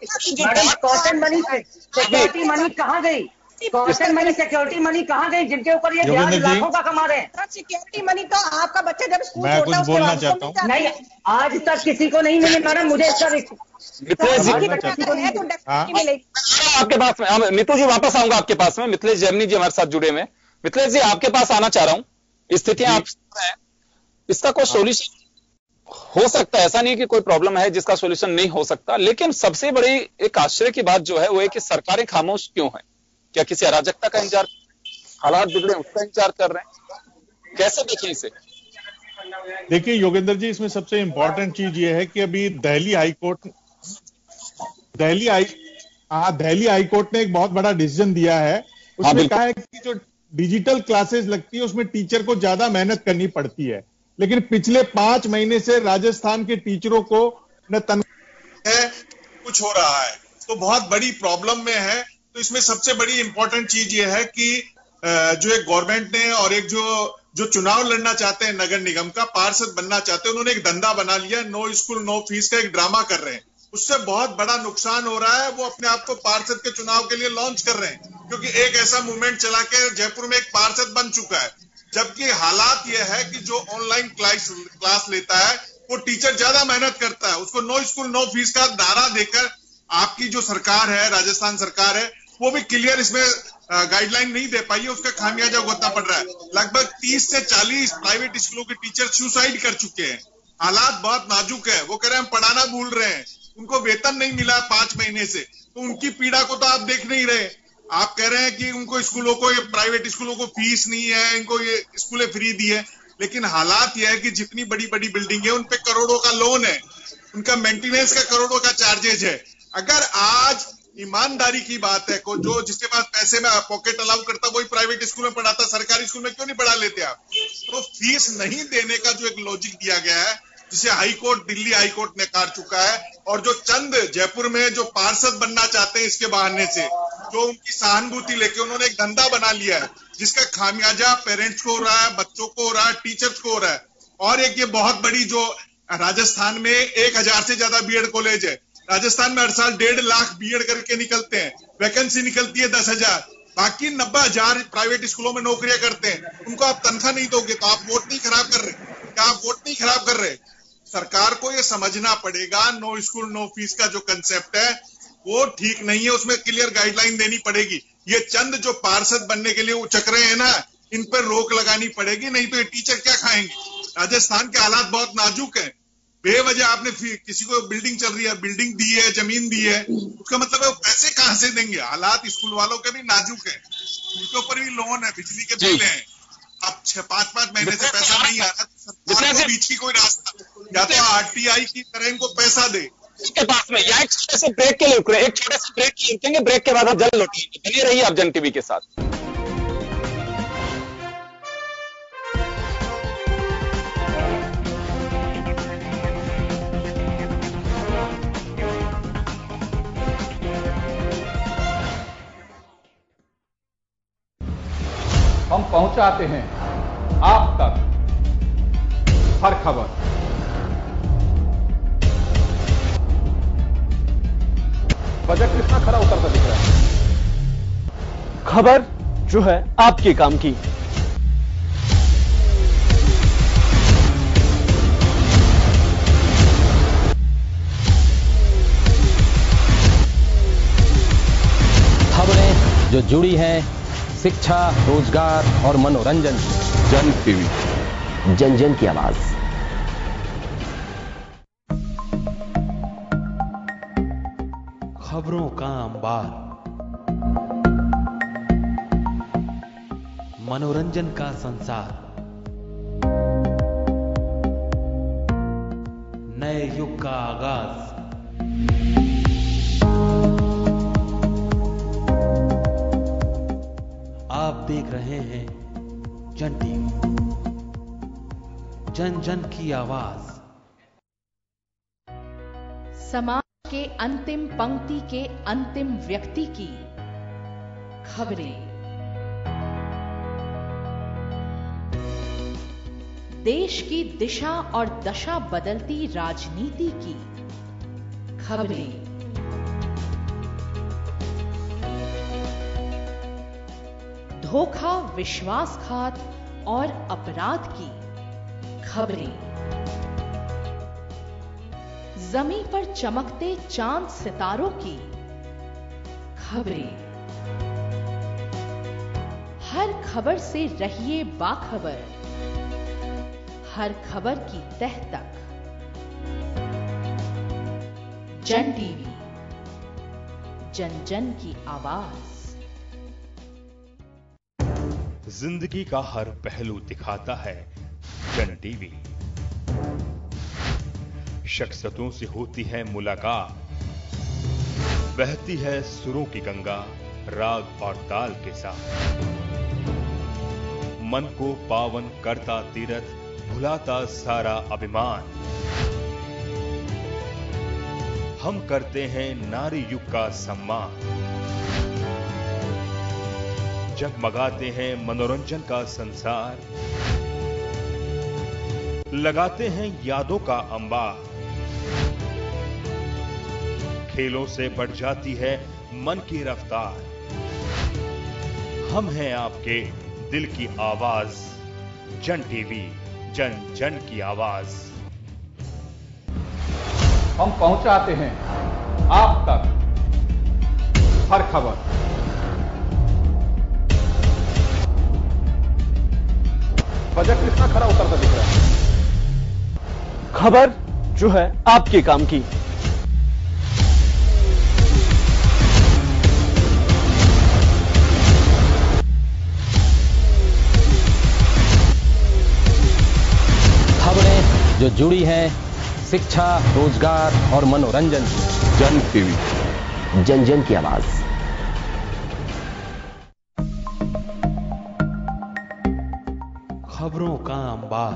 security money कहाँ गई? कॉशन मनी सिक्योरिटी मनी कहाँ गई जिनके ऊपर ये ब्याज लाखों का कमा रहे हैं? सिक्योरिटी मनी तो आपका बच्चा जब स्कूल मैं कुछ बोलना चाहता हूँ। नहीं, आज तक किसी को नहीं मिली मैडम, मुझे इसका आपके पास में नीतू जी वापस आऊंगा आपके पास में। मिथिलेश जैमिनी जी हमारे साथ जुड़े हुए। मिथिलेश जी आपके पास आना चाह रहा हूँ। स्थितियां आप इसका कोई सोल्यूशन हो सकता है, ऐसा नहीं कि कोई प्रॉब्लम है जिसका सोल्यूशन नहीं हो सकता, लेकिन सबसे बड़ी एक आश्चर्य की बात जो है वो है कि सरकारें खामोश क्यों है? क्या किसी अराजकता का इंतजार, हालात बिगड़े उसका इंतजार कर रहे हैं? कैसे देखें इसे? देखिए योगेंद्र जी, इसमें सबसे इंपॉर्टेंट चीज ये है कि अभी दिल्ली हाई कोर्ट ने एक बहुत बड़ा डिसीजन दिया है। उसमें कहा है कि जो डिजिटल क्लासेस लगती है उसमें टीचर को ज्यादा मेहनत करनी पड़ती है, लेकिन पिछले 5 महीने से राजस्थान के टीचरों को न तनख्वाह कुछ हो रहा है, तो बहुत बड़ी प्रॉब्लम में है। तो इसमें सबसे बड़ी इंपॉर्टेंट चीज ये है कि जो एक गवर्नमेंट ने और एक जो चुनाव लड़ना चाहते हैं, नगर निगम का पार्षद बनना चाहते हैं, उन्होंने एक धंधा बना लिया, नो स्कूल नो फीस का एक ड्रामा कर रहे हैं। उससे बहुत बड़ा नुकसान हो रहा है। वो अपने आप को पार्षद के चुनाव के लिए लॉन्च कर रहे हैं, क्योंकि एक ऐसा मूवमेंट चला के जयपुर में एक पार्षद बन चुका है। जबकि हालात यह है कि जो ऑनलाइन क्लास लेता है वो टीचर ज्यादा मेहनत करता है। उसको नो स्कूल नो फीस का नारा देकर आपकी जो सरकार है, राजस्थान सरकार है, वो भी क्लियर इसमें गाइडलाइन नहीं दे पाई है। उसका खामियाजा भुगतना पड़ रहा है। लगभग 30 से 40 प्राइवेट स्कूलों के टीचर सुसाइड कर चुके हैं। हालात बहुत नाजुक है। वो कह रहे हैं हम पढ़ाना भूल रहे हैं, उनको वेतन नहीं मिला 5 महीने से, तो उनकी पीड़ा को तो आप देख नहीं रहे। आप कह रहे हैं कि उनको स्कूलों को, प्राइवेट स्कूलों को फीस नहीं है, इनको ये स्कूलें फ्री दी है, लेकिन हालात यह है कि जितनी बड़ी बड़ी बिल्डिंग है उन पे करोड़ों का लोन है, उनका मेंटेनेंस का करोड़ों का चार्जेज है। अगर आज ईमानदारी की बात है, को जो जिसके पास पैसे में पॉकेट अलाउ करता वही प्राइवेट स्कूल में पढ़ाता, सरकारी स्कूल में क्यों नहीं पढ़ा लेते आप? तो फीस नहीं देने का जो एक लॉजिक दिया गया है, जिसे high court, Delhi high court ने कार चुका है, और जो चंद जयपुर में जो पार्षद बनना चाहते हैं इसके बहाने से, जो उनकी सहानुभूति लेके उन्होंने एक धंधा बना लिया है, जिसका खामियाजा पेरेंट्स को हो रहा है, बच्चों को हो रहा है, टीचर्स को हो रहा है। और एक ये बहुत बड़ी जो राजस्थान में 1000 से ज्यादा बीएड कॉलेज है। राजस्थान में हर साल 1.5 लाख बीएड करके निकलते हैं, वैकेंसी निकलती है 10,000। बाकी 90,000 प्राइवेट स्कूलों में नौकरियां करते हैं, उनको आप तनख्वाह नहीं दोगे तो आप वोट नहीं खराब कर रहे? क्या आप वोट नहीं खराब कर रहे? सरकार को ये समझना पड़ेगा, नो स्कूल नो फीस का जो कंसेप्ट है वो ठीक नहीं है, उसमें क्लियर गाइडलाइन देनी पड़ेगी। ये चंद जो पार्षद बनने के लिए उचक रहे हैं ना, इन पर रोक लगानी पड़ेगी, नहीं तो ये टीचर क्या खाएंगे। राजस्थान के हालात बहुत नाजुक हैं। बेवजह आपने किसी को बिल्डिंग चल रही है, बिल्डिंग दी है, जमीन दी है, उसका मतलब है वो पैसे कहां से देंगे। हालात स्कूल वालों के भी नाजुक है, उनके ऊपर भी लोन है, बिजली के बिल हैं। अब 6-5 महीने से पैसा नहीं आ रहा, सरकार को बीच की कोई रास्ता, या तो आरटीआई की तरह इनको पैसा दे। उसके पास में या एक छोटे से ब्रेक के लिए रुक रहे, एक छोटे से ब्रेक के लिए रुकेंगे, ब्रेक के बाद आप जल्द लौटेंगे। बने रहिए आप जन टीवी के साथ। हम पहुंचाते हैं आप तक हर खबर। बजट कितना खरा उतरता दिख रहा है। खबर जो है आपके काम की। खबरें जो जुड़ी हैं शिक्षा, रोजगार और मनोरंजन। जन टीवी, जन जन की आवाज। खबरों का अंबार, मनोरंजन का संसार, नए युग का आगाज। आप देख रहे हैं जन टीवी, जन जन की आवाज। समाज के अंतिम पंक्ति के अंतिम व्यक्ति की खबरें, देश की दिशा और दशा बदलती राजनीति की खबरें, धोखा, विश्वासघात और अपराध की खबरें, जमीन पर चमकते चांद सितारों की खबरें। हर खबर से रहिए बाखबर, हर खबर की तह तक। जन टीवी, जन जन की आवाज। जिंदगी का हर पहलू दिखाता है जन टीवी। शख्सियतों से होती है मुलाकात, बहती है सुरों की गंगा राग और ताल के साथ। मन को पावन करता तीरथ, भुलाता सारा अभिमान। हम करते हैं नारी युग का सम्मान, जगमगाते हैं मनोरंजन का संसार, लगाते हैं यादों का अंबार। खेलों से बढ़ जाती है मन की रफ्तार, हम हैं आपके दिल की आवाज। जन टीवी, जन जन की आवाज। हम पहुंचाते हैं आप तक हर खबर। बजट कितना खरा उतरता दिख रहा है। खबर जो है आपके काम की। खबरें जो जुड़ी हैं शिक्षा, रोजगार और मनोरंजन। जन टीवी, जन जन की आवाज। खबरों का अंबार,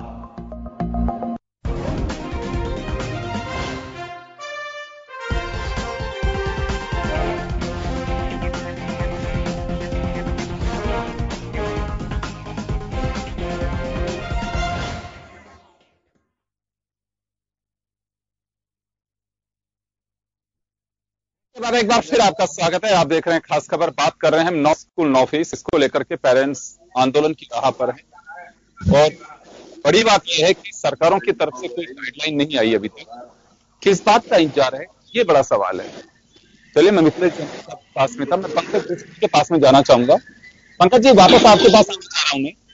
बाद एक बार फिर आपका स्वागत है। आप देख रहे हैं खास खबर। बात कर रहे हैं हम नो स्कूल नो फीस, इसको लेकर के पेरेंट्स आंदोलन की राह पर हैं और बड़ी बात यह है कि सरकारों की तरफ से कोई गाइडलाइन नहीं आई अभी तक। किस बात का इंतजार है, ये बड़ा सवाल है। चलिए, मैं मिथिलेश जी के पास में था, मैं पंकज के पास में जाना चाहूंगा। पंकज जी, वापस आपके पास आना चाह रहा हूं मैं।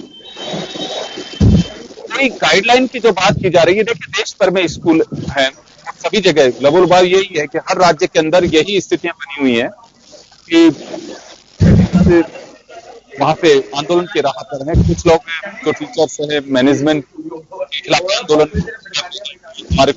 गाइडलाइन की जो बात की जा रही है, देखिए देश भर में स्कूल है, सभी जगह लगभग बात यही है कि हर राज्य के अंदर यही स्थितियां बनी हुई हैं कि वहां पे आंदोलन की राह पर हैं। कुछ लोग जो टीचर्स है, मैनेजमेंट के खिलाफ आंदोलन हमारे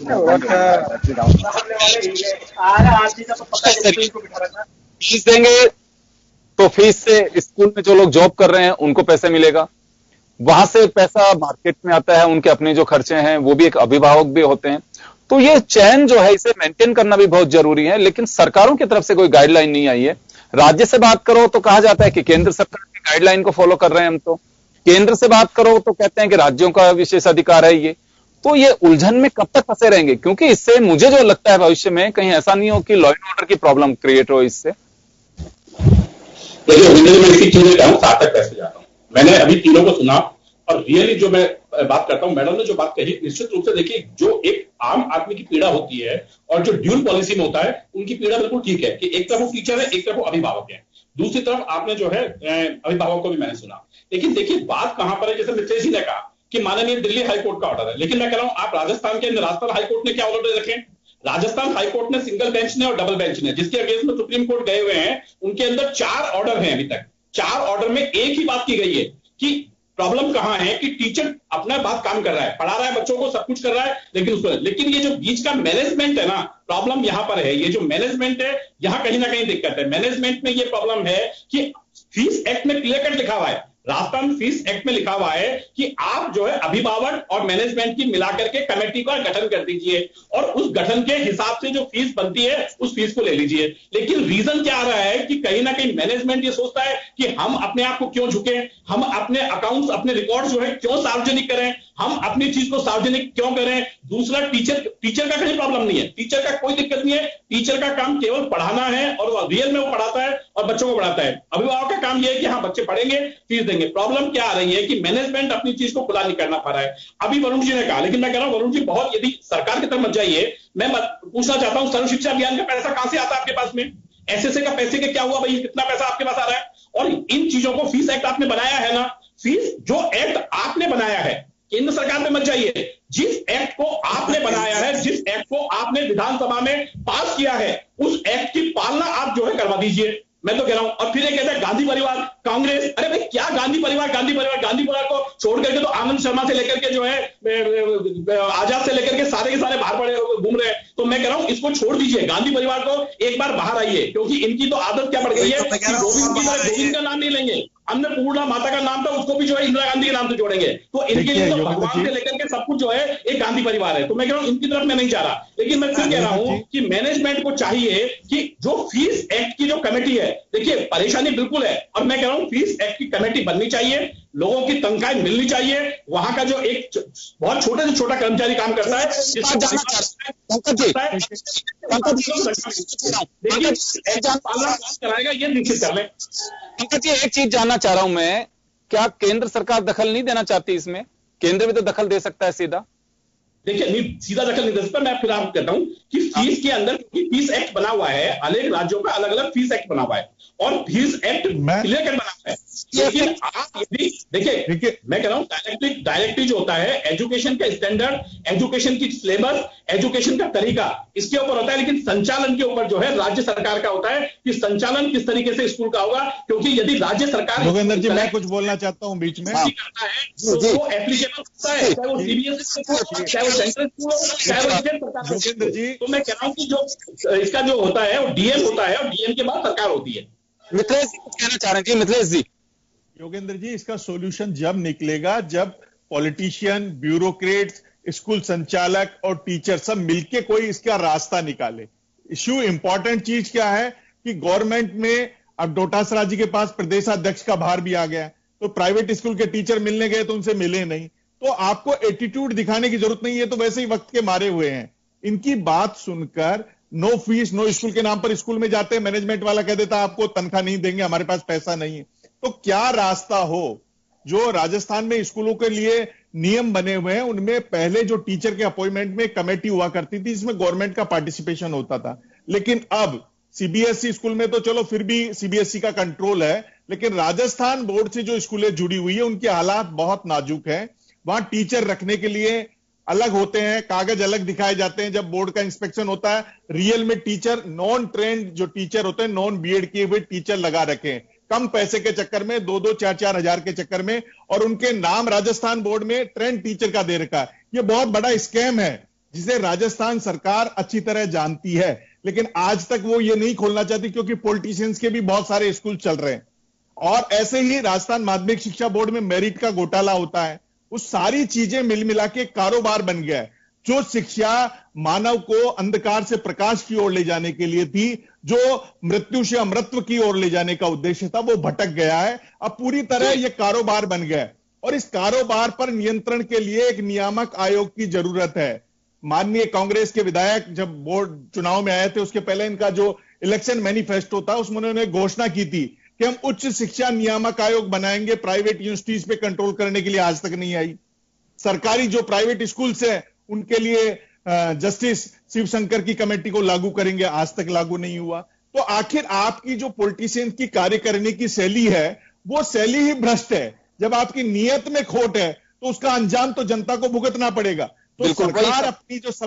फीस देंगे तो फीस से स्कूल में जो लोग जॉब कर रहे हैं उनको पैसे मिलेगा, वहां से पैसा मार्केट में आता है, उनके अपने जो खर्चे हैं वो भी, एक अभिभावक भी होते हैं। तो ये चैन जो है इसे मेंटेन करना भी बहुत जरूरी है, लेकिन सरकारों की तरफ से कोई गाइडलाइन नहीं आई है। राज्य से बात करो तो कहा जाता है कि केंद्र सरकार की गाइडलाइन को फॉलो कर रहे हैं हम, तो केंद्र से बात करो तो कहते हैं कि राज्यों का विशेष अधिकार है ये। तो ये उलझन में कब तक फंसे रहेंगे, क्योंकि इससे मुझे जो लगता है भविष्य में कहीं ऐसा नहीं हो कि लॉ एंड ऑर्डर की प्रॉब्लम क्रिएट हो इससे। देखिए मैं इसी चीज में सार्थक कैसे जाता हूं, मैंने अभी तीनों को सुना और रियली जो मैं बात करता हूं, मैडम ने जो बात कही, निश्चित रूप से देखिए जो एक आम आदमी की पीड़ा होती है और जो ड्यूल पॉलिसी में होता है उनकी पीड़ा बिल्कुल ठीक है कि एक तरफ वो टीचर है, एक तरफ वो अभिभावक है, दूसरी तरफ आपने जो है अभिभावक को भी मैंने सुना। लेकिन देखिए बात कहां पर है, जैसे मिथिलेश जी ने कहा कि माननीय दिल्ली हाईकोर्ट का ऑर्डर है, लेकिन मैं कह रहा हूं आप राजस्थान के राजस्थान हाईकोर्ट ने क्या ऑर्डर रखे? राजस्थान हाईकोर्ट ने सिंगल बेंच ने और डबल बेंच ने, जिसके अगेंस्ट में सुप्रीम कोर्ट गए हुए हैं, उनके अंदर 4 ऑर्डर हैं। अभी तक 4 ऑर्डर में एक ही बात की गई है कि प्रॉब्लम कहां है कि टीचर अपना बात काम कर रहा है, पढ़ा रहा है बच्चों को, सब कुछ कर रहा है, लेकिन ये जो बीच का मैनेजमेंट है ना, प्रॉब्लम यहां पर है। ये जो मैनेजमेंट है यहां कहीं ना कहीं दिक्कत है। मैनेजमेंट में ये प्रॉब्लम है कि फीस एक्ट में क्लियर कट लिखा हुआ है, राजस्थान फीस एक्ट में लिखा हुआ है कि आप जो है अभिभावक और मैनेजमेंट की मिलाकर के कमेटी का गठन कर दीजिए और उस गठन के हिसाब से जो फीस बनती है उस फीस को ले लीजिए। लेकिन रीजन क्या आ रहा है कि कहीं ना कहीं मैनेजमेंट ये सोचता है कि हम अपने आप को क्यों झुके, हम अपने अकाउंट्स, अपने रिकॉर्ड्स जो है क्यों सार्वजनिक करें, हम अपनी चीज को सार्वजनिक क्यों करें। दूसरा, टीचर का कहीं प्रॉब्लम नहीं है, टीचर का कोई दिक्कत नहीं है, टीचर का काम केवल पढ़ाना है और रियल में वो पढ़ाता है और बच्चों को पढ़ाता है। अभिभावक का काम यह है कि हाँ बच्चे पढ़ेंगे, फीस देंगे। प्रॉब्लम क्या आ रही है कि मैनेजमेंट अपनी चीज को खुला नहीं करना पा रहा है। अभी वरुण जी ने कहा, लेकिन मैं कह रहा हूं वरुण जी बहुत, यदि सरकार की तरफ मत जाइए, मैं पूछना चाहता हूं सर्व शिक्षा अभियान का पैसा कहां से आता है आपके पास में? एसएसए का पैसे के क्या हुआ भाई, कितना पैसा आपके पास आ रहा है? और इन चीजों को, फीस एक्ट आपने बनाया है ना, फीस जो एक्ट आपने बनाया है, केंद्र सरकार में मत जाइए, जिस एक्ट को आपने बनाया है, जिस एक्ट को आपने विधानसभा में पास किया है, उस एक्ट की पालना आप जो है करवा दीजिए। मैं तो कह रहा हूं। और फिर ये कहता है गांधी परिवार, कांग्रेस, अरे भाई क्या गांधी परिवार, गांधी परिवार को छोड़ करके तो आनंद शर्मा से लेकर के जो है आजाद से लेकर के सारे के सारे बाहर पड़े घूम रहे हैं। तो मैं कह रहा हूं इसको छोड़ दीजिए, गांधी परिवार को एक बार बाहर आइए, क्योंकि इनकी तो आदत क्या पड़ गई है कि गोविंद का नाम नहीं लेंगे, अन्नपूर्णा माता का नाम था उसको भी जो है इंदिरा गांधी के नाम से जोड़ेंगे। तो इनके लिए तो भगवान से लेकर के सब कुछ जो है एक गांधी परिवार है। तो मैं कह रहा हूं इनकी तरफ मैं नहीं जा रहा, लेकिन मैं फिर कह रहा हूं कि मैनेजमेंट को चाहिए कि जो फीस एक्ट की जो कमेटी है, देखिए परेशानी बिल्कुल है, और मैं कह रहा हूं फीस एक्ट की कमेटी बननी चाहिए, लोगों की तनख्वाहें मिलनी चाहिए, वहां का जो एक बहुत छोटे से छोटा कर्मचारी काम करता है, कराएगा, ये निश्चित कर लें। पंकज जी, एक चीज जानना चाह रहा हूं मैं, क्या केंद्र सरकार दखल नहीं देना चाहती इसमें? केंद्र भी तो दखल दे सकता है सीधा। देखिए सीधा दखल नहीं दे सकता। मैं फिर आपको कहता हूं कि फीस के अंदर फीस एक्ट बना हुआ है, अनेक राज्यों का अलग अलग फीस एक्ट बना हुआ है और फीस एक्ट क्लियर कर बना हुआ है। लेकिन आप यदि देखिए मैं कह रहा हूं डायरेक्टली जो होता है एजुकेशन का स्टैंडर्ड, एजुकेशन की सिलेबस, एजुकेशन का तरीका, इसके ऊपर होता है, लेकिन संचालन के ऊपर जो है राज्य सरकार का होता है कि संचालन किस तरीके से स्कूल का होगा। क्योंकि यदि राज्य सरकार, योगेंद्र जी मैं कुछ बोलना चाहता हूं बीच में, करता है तो वो एप्लीकेबल होता है, चाहे वो सीबीएसई चाहे वो सेंट्रल स्कूल हो, चाहे वो स्टेट सरकार। योगेंद्र जी, तो मैं कह रहा हूं कि जो इसका जो होता है वो डीएम होता है और डीएम के बाद सरकार होती है। मिथिलेश जी कुछ कहना चाह रहे हैं? मिथिलेश जी, योगेंद्र जी, इसका सॉल्यूशन जब निकलेगा जब पॉलिटिशियन, ब्यूरोक्रेट्स, स्कूल संचालक और टीचर सब मिलके कोई इसका रास्ता निकाले। इश्यू इंपॉर्टेंट चीज क्या है कि गवर्नमेंट में अब डोटासरा जी के पास प्रदेशाध्यक्ष का भार भी आ गया, तो प्राइवेट स्कूल के टीचर मिलने गए तो उनसे मिले नहीं। तो आपको एटीट्यूड दिखाने की जरूरत नहीं है, तो वैसे ही वक्त के मारे हुए हैं। इनकी बात सुनकर नो फीस नो स्कूल के नाम पर स्कूल में जाते हैं, मैनेजमेंट वाला कह देता आपको तनख्वाह नहीं देंगे, हमारे पास पैसा नहीं है। तो क्या रास्ता हो, जो राजस्थान में स्कूलों के लिए नियम बने हुए हैं उनमें पहले जो टीचर के अपॉइंटमेंट में कमेटी हुआ करती थी, इसमें गवर्नमेंट का पार्टिसिपेशन होता था, लेकिन अब सीबीएसई स्कूल में तो चलो फिर भी सीबीएसई का कंट्रोल है, लेकिन राजस्थान बोर्ड से जो स्कूलें जुड़ी हुई है उनके हालात बहुत नाजुक हैं। वहां टीचर रखने के लिए अलग होते हैं, कागज अलग दिखाए जाते हैं, जब बोर्ड का इंस्पेक्शन होता है रियल में टीचर नॉन ट्रेंड जो टीचर होते हैं, नॉन बीएड किए हुए टीचर लगा रखे हैं, कम पैसे के चक्कर में 2-2, 4-4 हजार के चक्कर में, और उनके नाम राजस्थान बोर्ड में ट्रेंड टीचर का दे रखा है। यह बहुत बड़ा स्कैम है जिसे राजस्थान सरकार अच्छी तरह जानती है, लेकिन आज तक वो ये नहीं खोलना चाहती क्योंकि पॉलिटिशियंस के भी बहुत सारे स्कूल चल रहे हैं। और ऐसे ही राजस्थान माध्यमिक शिक्षा बोर्ड में मेरिट का घोटाला होता है, उस सारी चीजें मिल मिला के कारोबार बन गया है। जो शिक्षा मानव को अंधकार से प्रकाश की ओर ले जाने के लिए थी, जो मृत्यु से अमृतत्व की ओर ले जाने का उद्देश्य था, वो भटक गया है। अब पूरी तरह यह कारोबार बन गया है और इस कारोबार पर नियंत्रण के लिए एक नियामक आयोग की जरूरत है। माननीय कांग्रेस के विधायक जब बोर्ड चुनाव में आए थे, उसके पहले इनका जो इलेक्शन मैनिफेस्टो था उसमें उन्होंने घोषणा की थी कि हम उच्च शिक्षा नियामक आयोग बनाएंगे, प्राइवेट यूनिवर्सिटीज पे कंट्रोल करने के लिए। आज तक नहीं आई। सरकारी जो प्राइवेट स्कूल्स है उनके लिए जस्टिस शिवशंकर की कमेटी को लागू करेंगे, आज तक लागू नहीं हुआ। तो आखिर आपकी जो पॉलिटिशियन की कार्य करने की शैली है वो शैली ही भ्रष्ट है। जब आपकी नीयत में खोट है तो उसका अंजाम तो जनता को भुगतना पड़ेगा। तो सरकार अपनी जो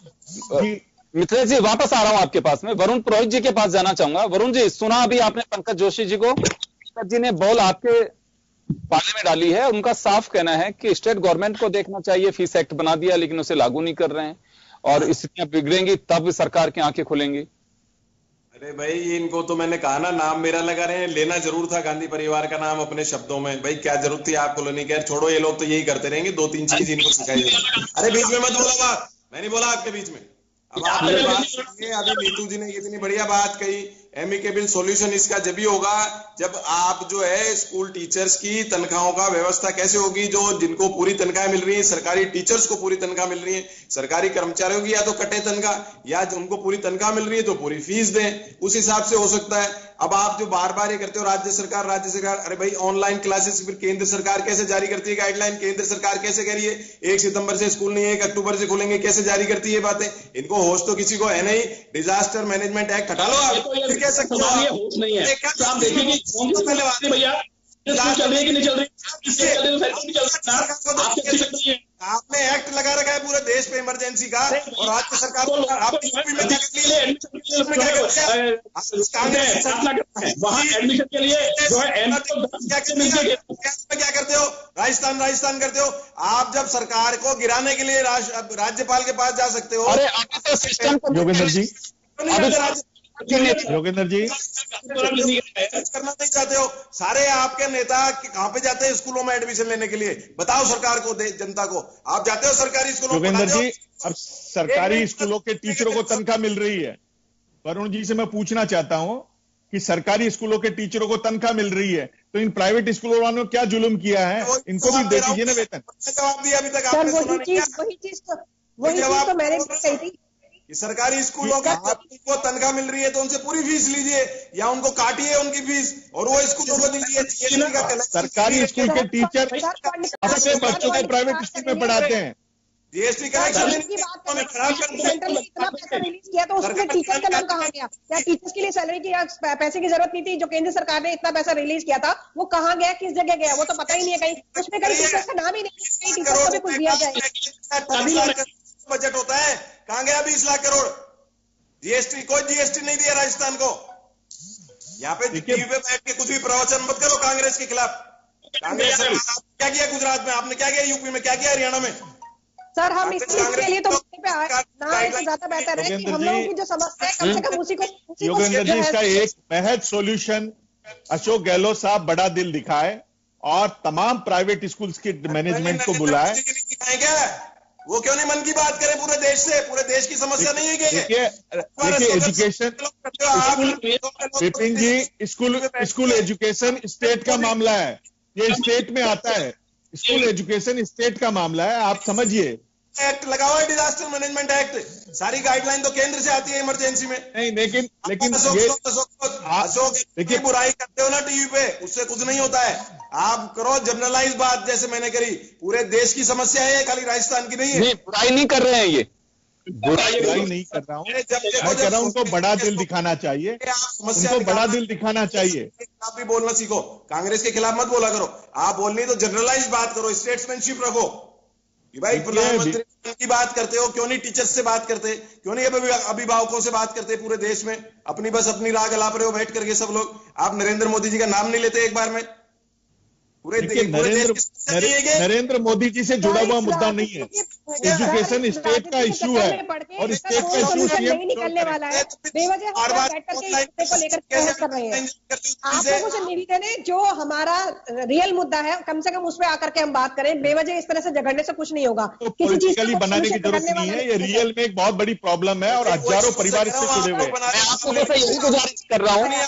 मिथिलेश जी वापस आ रहा हूं आपके पास में, वरुण पुरोहित जी के पास जाना चाहूंगा। वरुण जी, सुना अभी आपने पंकज जोशी जी को, पंकज जी ने बॉल आपके पाले में डाली है। उनका साफ कहना है कि स्टेट गवर्नमेंट को देखना चाहिए, फीस एक्ट बना दिया लेकिन उसे लागू नहीं कर रहे हैं और स्थितियां बिगड़ेंगी तब सरकार की आंखें खुलेंगी। अरे भाई, इनको तो मैंने कहा ना, नाम मेरा लगा रहे हैं, लेना जरूर था गांधी परिवार का नाम अपने शब्दों में। भाई क्या जरूरत थी आपको लेने की? छोड़ो, ये लोग तो यही करते रहेंगे, 2-3 चीज इनको सिखाई जाएगी। अरे बीच में मत बोला बात, मैं नहीं बोला आपके बीच में। अब आपने बात सुनिए, अभी नीतू जी ने इतनी बढ़िया बात कही, एमिकेबल सॉल्यूशन इसका जब ही होगा जब आप जो है स्कूल टीचर्स की तनख्वाहों का व्यवस्था कैसे होगी, जो जिनको पूरी तनख्वाह मिल रही है, सरकारी टीचर्स को पूरी तनख्वाह मिल रही है, सरकारी कर्मचारियों की या तो कटे तनख्वाह या उनको पूरी तनख्वाह मिल रही है तो पूरी फीस दें, उस हिसाब से हो सकता है। अब आप जो बार बार ये करते हो राज्य सरकार, अरे भाई ऑनलाइन क्लासेस फिर केंद्र सरकार कैसे जारी करती है गाइडलाइन? केंद्र सरकार कैसे कह रही है 1 सितंबर से स्कूल नहीं, 1 अक्टूबर से खुलेंगे, कैसे जारी करती है बातें? इनको होश तो किसी को है नहीं। डिजास्टर मैनेजमेंट एक्ट हटा लो आप, कह सकते हो आप नहीं है। तो आप देखिए कि कौन सा पहले बात है भैया, चल रही है कि नहीं चल रही? आपने एक्ट लगा रखा है पूरे देश पे इमरजेंसी का, और राज्य सरकार वहां एडमिशन के लिए जो है क्या करते हो? राजस्थान करते हो आप। जब सरकार को गिराने के लिए राज्यपाल के पास जा सकते हो। योगेंद्र जी करना नहीं चाहते हो। सारे आपके नेता कहां पे जाते हैं स्कूलों में एडमिशन लेने के लिए? बताओ सरकार को, जनता को। आप जाते हो सरकारी स्कूलों में? योगेंद्र जी, अब सरकारी स्कूलों के टीचरों को तनख्वाह मिल रही है। वरुण जी से मैं पूछना चाहता हूं कि सरकारी स्कूलों के टीचरों को तनख्वाह मिल रही है तो इन प्राइवेट स्कूलों वालों ने क्या जुल्म किया है? इनको भी दे दीजिए ना वेतन। जवाब दिया अभी तक आपने सुना नहीं। वही चीज तो मैंने कही थी। सरकारी स्कूलों का आपको तनख्वाह मिल रही है तो उनसे पूरी फीस लीजिए या उनको काटिए उनकी फीस और वो स्कूलों को दीजिए। सरकारी स्कूल के टीचर अपने बच्चों को प्राइवेट स्कूल में पढ़ाते हैं। जीएसटी कलेक्शन सेंट्रल ने इतना पैसा रिलीज किया तो उसमें टीचर्स का नाम कहाँ गया? क्या टीचर्स के लिए सैलरी की या पैसे की जरूरत नहीं थी? जो केंद्र सरकार ने इतना पैसा रिलीज किया था वो कहाँ गया, किस जगह गया, वो तो पता ही नहीं है। कहीं उसमें कहीं टीचर्स का नाम ही नहीं, कहीं टीचर्स को भी कुछ दिया जाए। बजट होता है, कहां गया 20 लाख करोड़? जीएसटी, कोई जीएसटी नहीं दिया राजस्थान को। यहाँ पे टीवी पे बैठ के कुछ भी प्रवचन मत करो कांग्रेस के खिलाफ। कांग्रेस क्या किया गुजरात में, आपने क्या किया यूपी में, क्या किया हरियाणा में? सर हम इस चीज के लिए तो पे ना ज्यादा बेहतर है कि हम लोगों की जो समस्या है कम से कम उसी को। योगेंद्र जी, इसका एक महज सोल्यूशन अशोक गहलोत साहब बड़ा दिल दिखाए और तमाम प्राइवेट स्कूल्स की मैनेजमेंट को बुलाए। वो क्यों नहीं मन की बात करें पूरे देश से? पूरे देश की समस्या नहीं है कि देखिए education, Vipin ji, school education state का मामला है, ये स्टेट में आता है। स्कूल एजुकेशन स्टेट का मामला है, आप समझिए। एक्ट लगा हुआ है, डिजास्टर मैनेजमेंट एक्ट, सारी गाइडलाइन तो केंद्र से आती है इमरजेंसी में। नहीं, लेकिन देखिए बुराई करते हो ना टीवी पे, उससे कुछ नहीं होता है। आप करो जनरलाइज बात, जैसे मैंने करी, पूरे देश की समस्या है, खाली राजस्थान की नहीं है। नहीं, बुराई नहीं कर रहे हैं, ये बुराई नहीं कर रहा हूँ, मैं कह रहा हूँ उनको बड़ा दिल दिखाना चाहिए, उनको बड़ा दिल दिखाना चाहिए। आप भी बोलना सीखो, कांग्रेस के खिलाफ मत बोला करो, आप बोलनी तो जनरलाइज बात करो, स्टेट्समैनशिप रखो कि भाई प्रधानमंत्री की बात करते हो, क्यों नहीं टीचर्स से बात करते, क्यों नहीं अभिभावकों से बात करते पूरे देश में, अपनी बस अपनी राग अलाप रहे हो बैठ करके सब लोग। आप नरेंद्र मोदी जी का नाम नहीं लेते एक बार में। नरेंद्र मोदी जी से जुड़ा हुआ मुद्दा नहीं है, एजुकेशन स्टेट का इशू है और स्टेट का इशू नहीं निकलने वाला है। बेवजह आप लोगों से निवेदन है, जो हमारा रियल मुद्दा है कम से कम उस पर आकर के हम बात करें। बेवजह इस तरह से झगड़ने से कुछ नहीं होगा, किसी चीज को बनाने की जरूरत नहीं है। ये रियल में एक बहुत बड़ी प्रॉब्लम है और हजारों परिवार इससे जुड़े हुए हैं। मैं आपको जैसे यही गुजारिश कर रहा हूँ,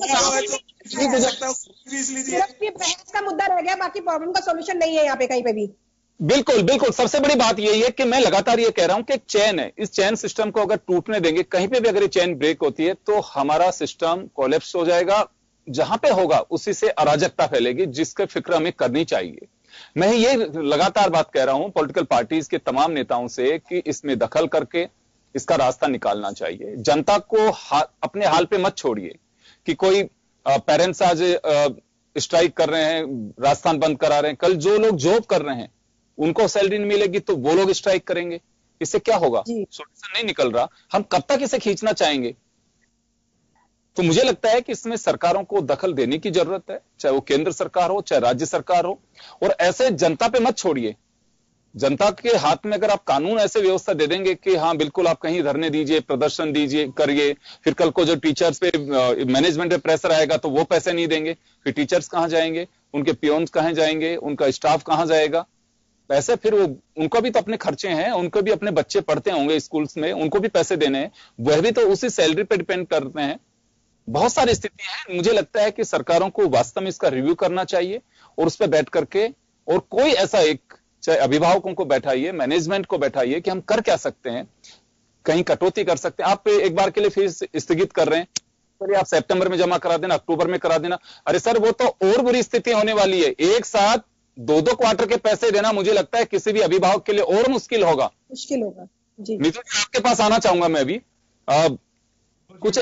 सिर्फ ये बहस का मुद्दा रह गया, बाकी प्रॉब्लम का सॉल्यूशन नहीं है यहाँ पे कहीं पे भी। बिल्कुल बिल्कुल, सबसे बड़ी बात यही है कि मैं लगातार ये कह रहा हूं कि एक चेन है, इस चेन सिस्टम को अगर टूटने देंगे, कहीं पे भी अगर ये चेन ब्रेक होती है तो हमारा सिस्टम कोलैप्स हो जाएगा। जहां पे होगा उसी से अराजकता फैलेगी, जिसकी फिक्र हमें करनी चाहिए। मैं ये लगातार बात कह रहा हूं पॉलिटिकल पार्टीज के तमाम नेताओं से कि इसमें दखल करके इसका रास्ता निकालना चाहिए। जनता को अपने हाल पे मत छोड़िए कि कोई पेरेंट्स आज स्ट्राइक कर रहे हैं, राजस्थान बंद करा रहे हैं, कल जो लोग जॉब कर रहे हैं उनको सैलरी नहीं मिलेगी तो वो लोग स्ट्राइक करेंगे। इससे क्या होगा? सोल्यूशन नहीं निकल रहा, हम कब तक इसे खींचना चाहेंगे? तो मुझे लगता है कि इसमें सरकारों को दखल देने की जरूरत है, चाहे वो केंद्र सरकार हो चाहे राज्य सरकार हो। और ऐसे जनता पे मत छोड़िए। जनता के हाथ में अगर आप कानून ऐसे व्यवस्था दे देंगे कि हाँ बिल्कुल आप कहीं धरने दीजिए, प्रदर्शन दीजिए, करिए, फिर कल को जो टीचर्स पे मैनेजमेंट पे प्रेशर आएगा तो वो पैसे नहीं देंगे, फिर टीचर्स कहां जाएंगे, उनके पियोन्स कहां जाएंगे, उनका स्टाफ कहां जाएगा? पैसे फिर वो, उनको भी तो अपने खर्चे हैं, उनको भी अपने बच्चे पढ़ते होंगे स्कूल्स में, उनको भी पैसे देने हैं, वह भी तो उसी सैलरी पे डिपेंड करते हैं। बहुत सारी स्थितियां हैं। मुझे लगता है कि सरकारों को वास्तव में इसका रिव्यू करना चाहिए और उस पर बैठ करके, और कोई ऐसा एक, चाहे अभिभावकों को बैठाइए, मैनेजमेंट को बैठाइए कि हम कर क्या सकते हैं, कहीं कटौती कर सकते हैं। आप एक बार के लिए फीस स्थगित कर रहे हैं, चलिए आप सितंबर में जमा करा देना, अक्टूबर में करा देना। अरे सर वो तो और बुरी स्थिति होने वाली है, एक साथ 2-2 क्वार्टर के पैसे देना मुझे लगता है किसी भी अभिभावक के लिए और मुश्किल होगा जी। नीतू जी आपके पास आना चाहूंगा मैं अभी, कुछ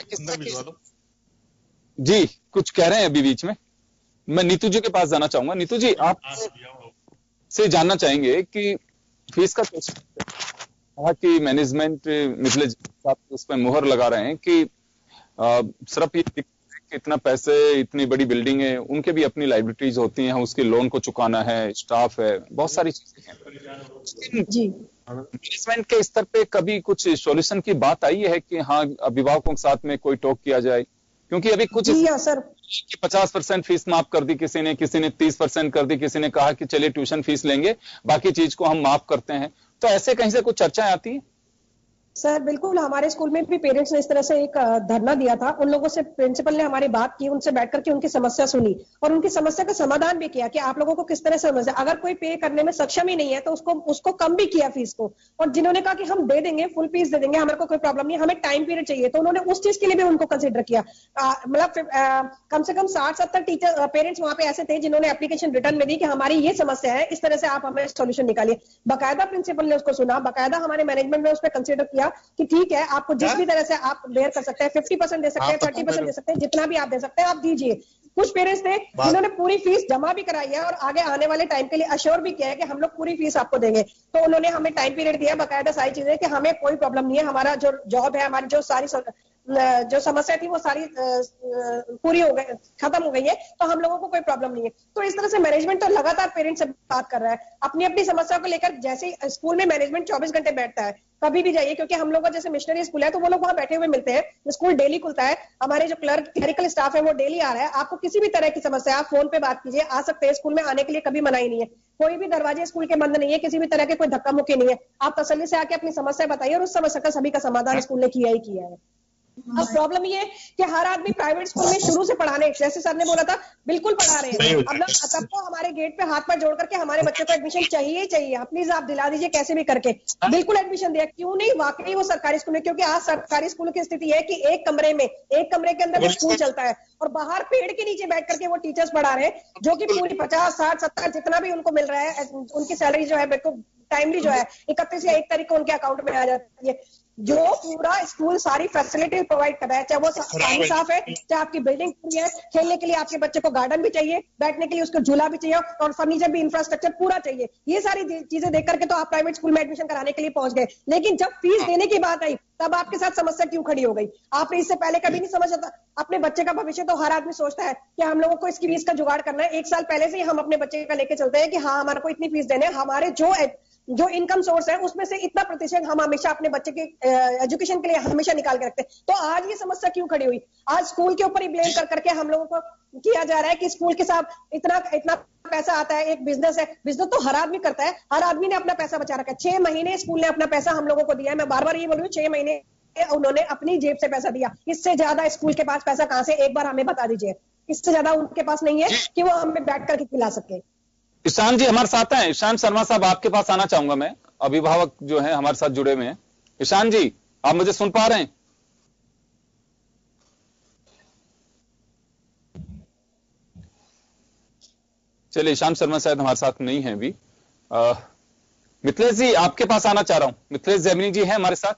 जी कुछ कह रहे हैं अभी बीच में, मैं नीतू जी के पास जाना चाहूंगा। नीतू जी आप से जानना चाहेंगे कि फीस का कहा कि मैनेजमेंट निचले उस पर मुहर लगा रहे हैं कि सिर्फ ये इतना पैसे, इतनी बड़ी बिल्डिंग है, उनके भी अपनी लाइबिलिटीज होती हैं, उसके लोन को चुकाना है, स्टाफ है, बहुत सारी चीजें हैं जी। मैनेजमेंट के स्तर पे कभी कुछ सॉल्यूशन की बात आई है कि हाँ अभिभावकों के साथ में कोई टॉक किया जाए? क्योंकि अभी कुछ 50% फीस माफ कर दी किसी ने 30% कर दी, किसी ने कहा कि चलिए ट्यूशन फीस लेंगे, बाकी चीज को हम माफ करते हैं। तो ऐसे कहीं से कुछ चर्चाएं आती है? सर बिल्कुल, हमारे स्कूल में भी पेरेंट्स ने इस तरह से एक धरना दिया था। उन लोगों से प्रिंसिपल ने हमारी बात की, उनसे बैठ करके उनकी समस्या सुनी और उनकी समस्या का समाधान भी किया कि आप लोगों को किस तरह से समस्या, अगर कोई पे करने में सक्षम ही नहीं है तो उसको कम भी किया फीस को। और जिन्होंने कहा कि हम दे देंगे, फुल फीस दे देंगे, हमारे को कोई प्रॉब्लम नहीं, हमें टाइम पीरियड चाहिए, तो उन्होंने उस चीज के लिए भी उनको कंसिडर किया। मतलब कम से कम 60-70 टीचर पेरेंट्स वहां पे ऐसे थे जिन्होंने एप्लीकेशन रिटर्न में दी कि हमारी ये समस्या है, इस तरह से आप हमें सोल्यूशन निकालिए। बाकायदा प्रिंसिपल ने उसको सुना, बाकायदा हमारे मैनेजमेंट ने उस पर कंसिडर किया कि ठीक है आपको जिस भी तरह से आप बेयर कर सकते हैं, 50% दे सकते हैं, 30% दे सकते हैं, जितना भी आप दे सकते हैं आप दीजिए। कुछ पेरेंट्स थे जिन्होंने पूरी फीस जमा भी कराई है और आगे आने वाले टाइम के लिए अश्योर भी किया है कि हम लोग पूरी फीस आपको देंगे। तो उन्होंने हमें टाइम पीरियड दिया, बाकायदा सारी चीजें कि हमें कोई प्रॉब्लम नहीं है, हमारा जो जॉब है, हमारी जो सारी जो समस्या थी वो सारी पूरी हो गई, खत्म हो गई है, तो हम लोगों को कोई प्रॉब्लम नहीं है। तो इस तरह से मैनेजमेंट तो लगातार पेरेंट्स से बात कर रहा है अपनी अपनी समस्या को लेकर। जैसे स्कूल में मैनेजमेंट 24 घंटे बैठता है, कभी भी जाइए, क्योंकि हम लोग का जैसे मिशनरी स्कूल है तो वो लोग वहां बैठे हुए मिलते हैं। स्कूल डेली खुलता है, हमारे जो क्लरिकल स्टाफ है वो डेली आ रहा है। आपको किसी भी तरह की समस्या आप फोन पे बात कीजिए, आ सकते हैं, स्कूल में आने के लिए कभी मनाही नहीं है, कोई भी दरवाजे स्कूल के बंद नहीं है, किसी भी तरह के कोई धक्का मुक्की नहीं है। आप तसल्ली से आके अपनी समस्या बताइए और उस समस्या का सभी का समाधान स्कूल ने किया ही किया है। अब प्रॉब्लम ये है कि हर आदमी प्राइवेट स्कूल में शुरू से पढ़ाने, जैसे सर ने बोला था, बिल्कुल पढ़ा रहे हैं। अब सबको हमारे गेट पे हाथ पर जोड़ करके हमारे बच्चे को एडमिशन चाहिए ही चाहिए, प्लीज आप दिला दीजिए कैसे भी करके, बिल्कुल एडमिशन दिया। क्यों नहीं, वाकई वो सरकारी स्कूल में, क्योंकि आज सरकारी स्कूलों की स्थिति है कि एक कमरे के अंदर वो स्कूल चलता है और बाहर पेड़ के नीचे बैठ करके वो टीचर्स पढ़ा रहे हैं, जो कि पूरी 50, 60, 70 जितना भी उनको मिल रहा है, उनकी सैलरी जो है बिल्कुल टाइमली जो है 31 या 1 तारीख को उनके अकाउंट में आ जाती है। जो पूरा स्कूल सारी फैसिलिटी प्रोवाइड कर रहा है, चाहे वो पानी साफ है, चाहे आपकी बिल्डिंग पूरी है, खेलने के लिए आपके बच्चे को गार्डन भी चाहिए, बैठने के लिए उसको झूला भी चाहिए और फर्नीचर भी, इंफ्रास्ट्रक्चर पूरा चाहिए। ये सारी चीजें देख करके तो आप प्राइवेट स्कूल में एडमिशन कराने के लिए पहुंच गए, लेकिन जब फीस देने की बात आई तब आपके साथ समस्या क्यों खड़ी हो गई? आपने इससे पहले कभी नहीं समझा था? अपने बच्चे का भविष्य तो हर आदमी सोचता है कि हम लोगों को इसकी फीस का जुगाड़ करना है, 1 साल पहले से ही हम अपने बच्चे का लेके चलते हैं कि हाँ हमारे को इतनी फीस देने, हमारे जो इनकम सोर्स है उसमें से इतना प्रतिशत हम हमेशा अपने बच्चे के एजुकेशन के लिए हमेशा निकाल के रखते हैं। तो आज ये समस्या क्यों खड़ी हुई? आज स्कूल के ऊपर ही ब्लेम कर करके हम लोगों को किया जा रहा है कि स्कूल के साथ इतना पैसा आता है, एक बिजनेस है। बिजनेस तो हर आदमी करता है, हर आदमी ने अपना पैसा बचा रखा है। 6 महीने स्कूल ने अपना पैसा हम लोगों को दिया है, मैं बार बार ये बोल रही हूँ, 6 महीने उन्होंने अपनी जेब से पैसा दिया। इससे ज्यादा स्कूल के पास पैसा कहां से, एक बार हमें बता दीजिए। इससे ज्यादा उनके पास नहीं है कि वो हमें बैठ करके खिला सके। ईशान जी हमारे साथ हैं। ईशान शर्मा साहब, आपके पास आना चाहूंगा मैं। अभिभावक जो हैं हमारे साथ जुड़े हुए हैं। ईशान जी, आप मुझे सुन पा रहे हैं? चलिए, ईशान शर्मा शायद हमारे साथ नहीं है अभी। मिथिलेश जी, आपके पास आना चाह रहा हूं। मिथिलेश जैमिनी जी हैं हमारे साथ?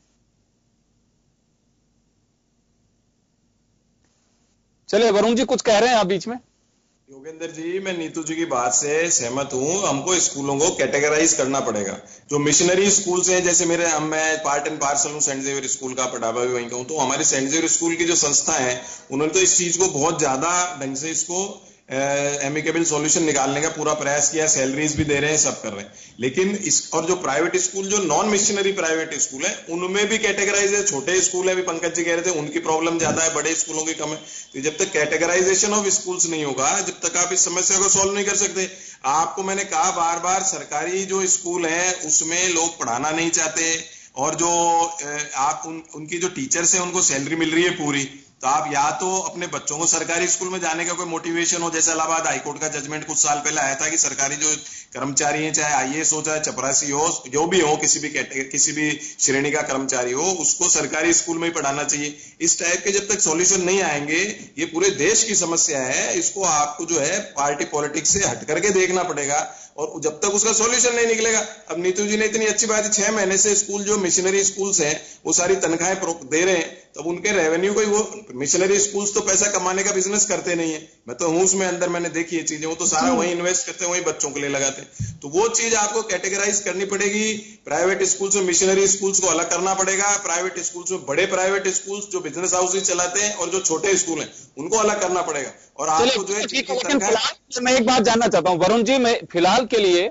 चलिए, वरुण जी कुछ कह रहे हैं आप बीच में। योगेंद्र जी, मैं नीतू जी की बात से सहमत हूं। हमको स्कूलों को कैटेगराइज करना पड़ेगा। जो मिशनरी स्कूल्स हैं, जैसे मैं पार्ट एंड पार्सल हूं सेंट जेवियर स्कूल का, पटावा भी वहीं का हूं, तो हमारे सेंट जेवियर स्कूल की जो संस्था है उन्होंने तो इस चीज को बहुत ज्यादा ढंग से इसको एमिकेबल सॉल्यूशन निकालने का पूरा प्रयास किया, सैलरीज भी दे रहे हैं, सब कर रहे हैं। लेकिन और जो प्राइवेट स्कूल, जो नॉन मिशनरी प्राइवेट स्कूल है, उनमें भी कैटेगराइज है। छोटे स्कूल है, अभी पंकज जी कह रहे थे उनकी प्रॉब्लम ज्यादा है, बड़े स्कूलों की कम है। तो जब तक कैटेगराइजेशन ऑफ स्कूल्स नहीं होगा, जब तक आप इस समस्या को सॉल्व नहीं कर सकते। आपको मैंने कहा बार बार, सरकारी जो स्कूल है उसमें लोग पढ़ाना नहीं चाहते, और जो आप उनकी जो टीचर्स है उनको सैलरी मिल रही है पूरी। तो आप या तो अपने बच्चों को सरकारी स्कूल में जाने का कोई मोटिवेशन हो, जैसे इलाहाबाद हाईकोर्ट का जजमेंट कुछ साल पहले आया था कि सरकारी जो कर्मचारी हैं, चाहे आईएएस हो, चाहे चपरासी हो, जो भी हो, किसी भी श्रेणी का कर्मचारी हो, उसको सरकारी स्कूल में ही पढ़ाना चाहिए। इस टाइप के जब तक सॉल्यूशन नहीं आएंगे, ये पूरे देश की समस्या है, इसको आपको जो है पार्टी पॉलिटिक्स से हट करके देखना पड़ेगा, और जब तक उसका सॉल्यूशन नहीं निकलेगा। अब नीतू जी ने इतनी अच्छी बात है, 6 महीने से स्कूल जो मिशनरी स्कूल्स हैं वो सारी तनख्वाहें दे रहे हैं, तब उनके रेवेन्यू को, वो मिशनरी स्कूल्स तो पैसा कमाने का बिजनेस करते नहीं है। मैं तो हूं उसमें अंदर, मैंने देखी है चीजें, वो तो सारा वही इन्वेस्ट करते हैं, वही बच्चों के लिए लगाते हैं। तो वो चीज आपको कैटेगराइज करनी पड़ेगी। प्राइवेट स्कूल्स में मिशनरी स्कूल्स को अलग करना पड़ेगा। प्राइवेट स्कूल्स में बड़े प्राइवेट स्कूल्स जो बिजनेस हाउसेज चलाते हैं और जो छोटे स्कूल हैं उनको अलग करना पड़ेगा। और आपको जो है, मैं एक बात जानना चाहता हूं वरुण जी, मैं फिलहाल के लिए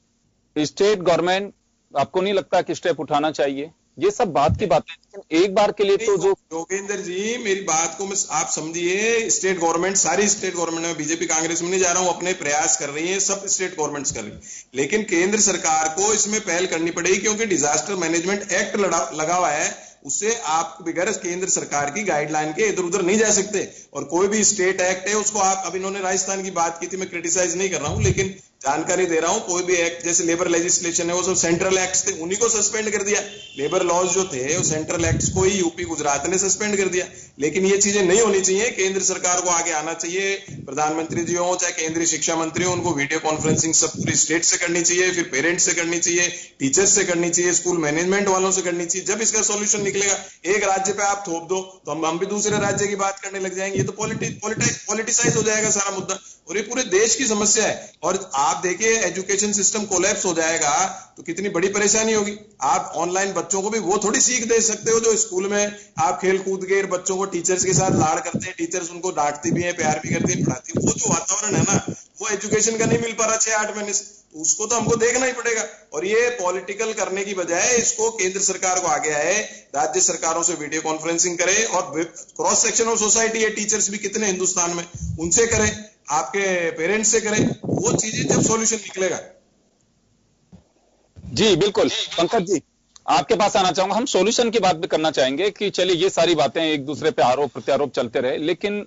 स्टेट गवर्नमेंट, आपको नहीं लगता कि स्टेप उठाना चाहिए? ये सब बात की बातें, लेकिन एक बार के लिए तो जो योगेंद्र जी, मेरी बात को आप समझिए। स्टेट गवर्नमेंट, सारी स्टेट गवर्नमेंट में, बीजेपी कांग्रेस में नहीं जा रहा हूं, अपने प्रयास कर रही है, सब स्टेट गवर्नमेंट्स कर रही है। लेकिन केंद्र सरकार को इसमें पहल करनी पड़ेगी, क्योंकि डिजास्टर मैनेजमेंट एक्ट लगा हुआ है, उससे आप बगैर केंद्र सरकार की गाइडलाइन के इधर उधर नहीं जा सकते। और कोई भी स्टेट एक्ट है उसको आप, अब इन्होंने राजस्थान की बात की थी, मैं क्रिटिसाइज नहीं कर रहा हूं, लेकिन जानकारी दे रहा हूं, कोई भी एक्ट, जैसे लेबर लेजिस्लेशन है, वो सब सेंट्रल एक्ट्स थे, उन्हीं को सस्पेंड कर दिया। लेबर लॉज जो थे वो सेंट्रल एक्ट्स को ही यूपी गुजरात ने सस्पेंड कर दिया। लेकिन ये चीजें नहीं होनी चाहिए। केंद्र सरकार को आगे आना चाहिए। प्रधानमंत्री जी हो, चाहे केंद्रीय शिक्षा मंत्री हो, उनको वीडियो कॉन्फ्रेंसिंग सब पूरी स्टेट से करनी चाहिए, फिर पेरेंट्स से करनी चाहिए, टीचर्स से करनी चाहिए, स्कूल मैनेजमेंट वालों से करनी चाहिए। जब इसका सॉल्यूशन निकलेगा, एक राज्य पे आप थोप दो तो हम भी दूसरे राज्य की बात करने लग जाएंगे। ये तो पॉलिटिसाइज हो जाएगा सारा मुद्दा, और ये पूरे देश की समस्या है। और आप देखिए, एजुकेशन सिस्टम कोलैप्स हो जाएगा तो कितनी बड़ी परेशानी होगी। आप ऑनलाइन बच्चों को भी वो थोड़ी सीख दे सकते हो जो स्कूल में आप खेल कूद के बच्चों को टीचर्स के साथ लाड़ करते हैं, टीचर्स उनको डांटती भी हैं, प्यार भी करती हैं, पढ़ाती हैं। वो जो वातावरण है ना, वो एजुकेशन का नहीं मिल पा रहा 6-8 महीने से, तो उसको तो हमको देखना ही पड़ेगा। और ये पॉलिटिकल करने की बजाय इसको केंद्र सरकार को आगे आए, राज्य सरकारों से वीडियो कॉन्फ्रेंसिंग करे, और क्रॉस सेक्शन ऑफ सोसाइटी है, टीचर्स भी कितने हिंदुस्तान में, उनसे करें, आपके पेरेंट्स से करें, वो चीजें जब सॉल्यूशन निकलेगा। जी बिल्कुल। पंकज जी, आपके पास आना चाहूंगा। हम सॉल्यूशन की बात भी करना चाहेंगे कि चलिए ये सारी बातें एक दूसरे पे आरोप प्रत्यारोप चलते रहे, लेकिन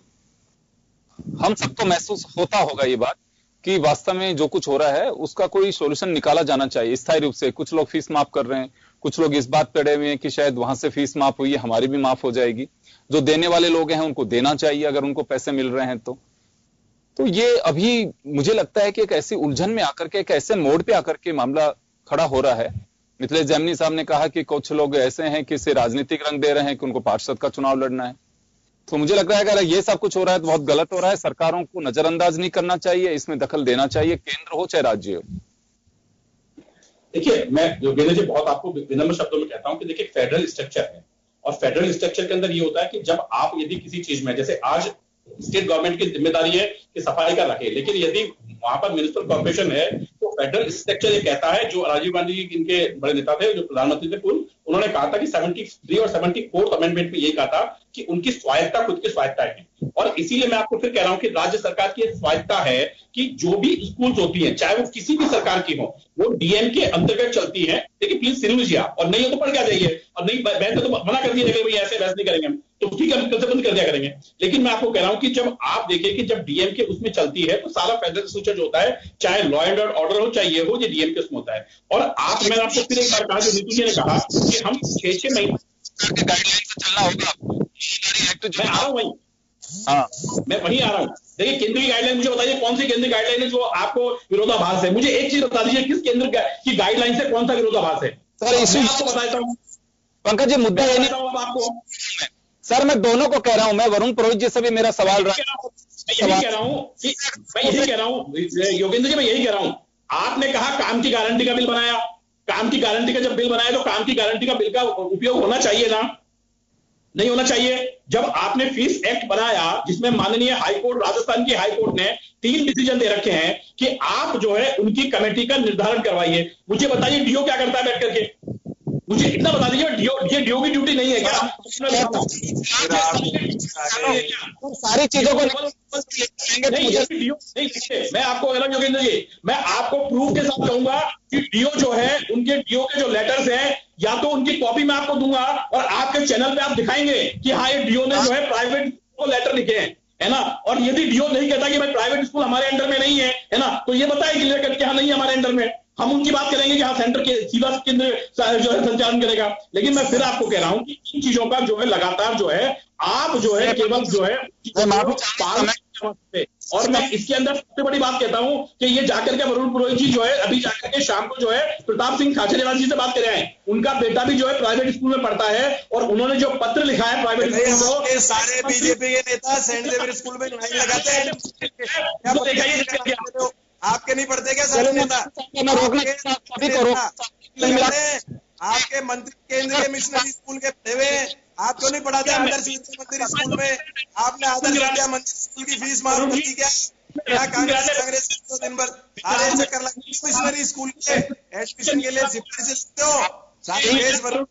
हम सबको महसूस होता होगा ये बात कि वास्तव में जो कुछ हो रहा है उसका कोई सॉल्यूशन निकाला जाना चाहिए स्थायी रूप से। कुछ लोग फीस माफ कर रहे हैं, कुछ लोग इस बात पे अड़े हुए हैं कि शायद वहां से फीस माफ हुई है, हमारी भी माफ हो जाएगी। जो देने वाले लोग हैं उनको देना चाहिए अगर उनको पैसे मिल रहे हैं तो ये अभी मुझे लगता है कि एक ऐसी उलझन में आकर के, एक ऐसे मोड़ पे आकर के मामला खड़ा हो रहा है। मिथिलेश जैमिनी साहब ने कहा कि कुछ लोग ऐसे हैं कि इसे राजनीतिक रंग दे रहे हैं कि उनको पार्षद का चुनाव लड़ना है। तो मुझे लग रहा है अगर ये सब कुछ हो रहा है तो बहुत गलत हो रहा है। सरकारों को नजरअंदाज नहीं करना चाहिए, इसमें दखल देना चाहिए, केंद्र हो चाहे राज्य हो। देखिए, मैं योगेंद्र जी बहुत आपको विनम्र शब्दों में कहता हूं कि देखिए फेडरल स्ट्रक्चर है और फेडरल स्ट्रक्चर के अंदर ये होता है कि जब आप यदि किसी चीज में, जैसे आज स्टेट गवर्नमेंट की जिम्मेदारी है कि सफाई का रखे, लेकिन यदि वहां पर म्युनिसिपल कॉर्पोरेशन है तो फेडरल स्ट्रक्चर ये कहता है, जो राजीव गांधी जी इनके बड़े नेता थे, जो प्रधानमंत्री थे पूर्व, उन्होंने कहा था कि 73 और 74 अमेंडमेंट में यही कहा था कि उनकी स्वायत्ता, खुद की स्वायत्ता है। और इसीलिए मैं आपको फिर कह रहा हूं कि राज्य सरकार की स्वायत्ता है कि जो भी स्कूल्स होती हैं, चाहे वो किसी भी सरकार की हो, वो डीएम के अंतर्गत चलती है। देखिए प्लीज सुन लीजिए आप, और नहीं हो तो पढ़ के आ जाइए, और नहीं बहन तो मना कर दिया भाई ऐसे बहस नहीं करेंगे हम, तो ठीक है हम कल से बंद कर दिया करेंगे। लेकिन मैं आपको कह रहा हूं कि जब आप देखिए कि जब डीएम के उसमें चलती है तो सारा फेडरल स्ट्रक्चर जो होता है, चाहे लॉ एंड ऑर्डर हो चाहे ये हो, ये डीएम के उसमें होता है। और मैंने आपको फिर एक बार कहा, जो नीतू जी ने कहा कि हम 6-6 महीने गाइडलाइन से चलना होगा। मैं आ रहा हूं वहीं, मैं वहीं आ रहा हूं। देखिए केंद्र की गाइडलाइन मुझे बताइए, कौन सी केंद्र की गाइडलाइन है जो आपको विरोधाभास है? मुझे एक चीज बता दीजिए, किस केंद्र की गाइडलाइन से कौन सा विरोधाभास है? सर आपको बताता हूं पंकज जी, मुद्दा ये नहीं आपको सर, मैं दोनों को कह रहा हूं, मैं वरुण पुरोहित जी से भी मेरा सवाल रहा, मैं यही कह रहा हूं योगेंद्र जी, मैं यही कह रहा हूं। आपने कहा काम की गारंटी का बिल बनाया, काम की गारंटी का जब बिल बनाया तो काम की गारंटी का बिल का उपयोग होना चाहिए ना, नहीं होना चाहिए? जब आपने फीस एक्ट बनाया जिसमें माननीय हाईकोर्ट, राजस्थान की हाईकोर्ट ने 3 डिसीजन दे रखे हैं कि आप जो है उनकी कमेटी का निर्धारण करवाइए। मुझे बताइए डीओ क्या करता है बैठ करके? मुझे इतना बता दीजिए, डीओ की ड्यूटी नहीं है क्या? सारी चीजों को नहीं, मैं आपको अलग योगेंद्र जी, मैं आपको प्रूफ के साथ कहूंगा कि डीओ जो है, उनके डीओ के जो लेटर्स हैं, या तो उनकी कॉपी मैं आपको दूंगा और आपके चैनल पे आप दिखाएंगे कि हाँ ये डीओ ने जो है प्राइवेट को लेटर लिखे हैं, है ना। और यदि डीओ नहीं कहता कि भाई प्राइवेट स्कूल हमारे अंडर में नहीं है ना, तो ये बताए कि लेकर के हाँ नहीं हमारे अंडर में, हम उनकी बात करेंगे कि हाँ सेंटर के सीधा केंद्र जो है संचालन करेगा। लेकिन मैं फिर आपको कह रहा हूं कि इन चीजों का जो है लगातार जो है आप जो है केवल जो है और मैं इसके अंदर सबसे बड़ी बात कहता हूं कि ये जाकर के वरुण पुरोहित जी जो है अभी जाकर के शाम को जो है प्रताप सिंह खाचरियावाल जी से बात कर रहे हैं, उनका बेटा भी जो है प्राइवेट स्कूल में पढ़ता है और उन्होंने जो पत्र लिखा है प्राइवेट स्कूल को, सारे बीजेपी के नेता सेंट जेवियर स्कूल में लाइन लगाते हैं, आपके नहीं पढ़ते क्या सारे नेता? आपके मंत्री केंद्र के मिशनरी स्कूल के पढ़े हुए, आप क्यों नहीं पढ़ाते आदर्श विद्या मंदिर स्कूल में? आपने आदर्श विद्या मंदिर स्कूल की फीस माफ कर दी क्या? कांग्रेस दिन भर सारे चक्कर लगते मिशनरी स्कूल के एडमिशन के लिए सिफारिश लिखते हो, सारे देश भर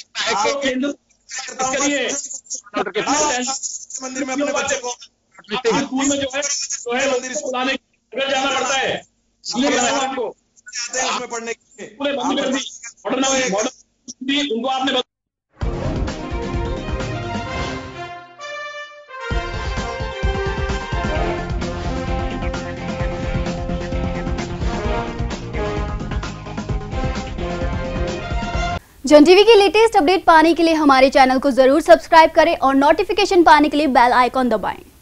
मंदिर में अपने बच्चे को स्कूल में जो है मंदिर स्कूल आने अगर जाना पड़ता है, आपको उसमें पढ़ने के लिए बंद कर दी, उनको आपने जन टीवी की लेटेस्ट अपडेट पाने के लिए हमारे चैनल को जरूर सब्सक्राइब करें और नोटिफिकेशन पाने के लिए बेल आइकॉन दबाएं।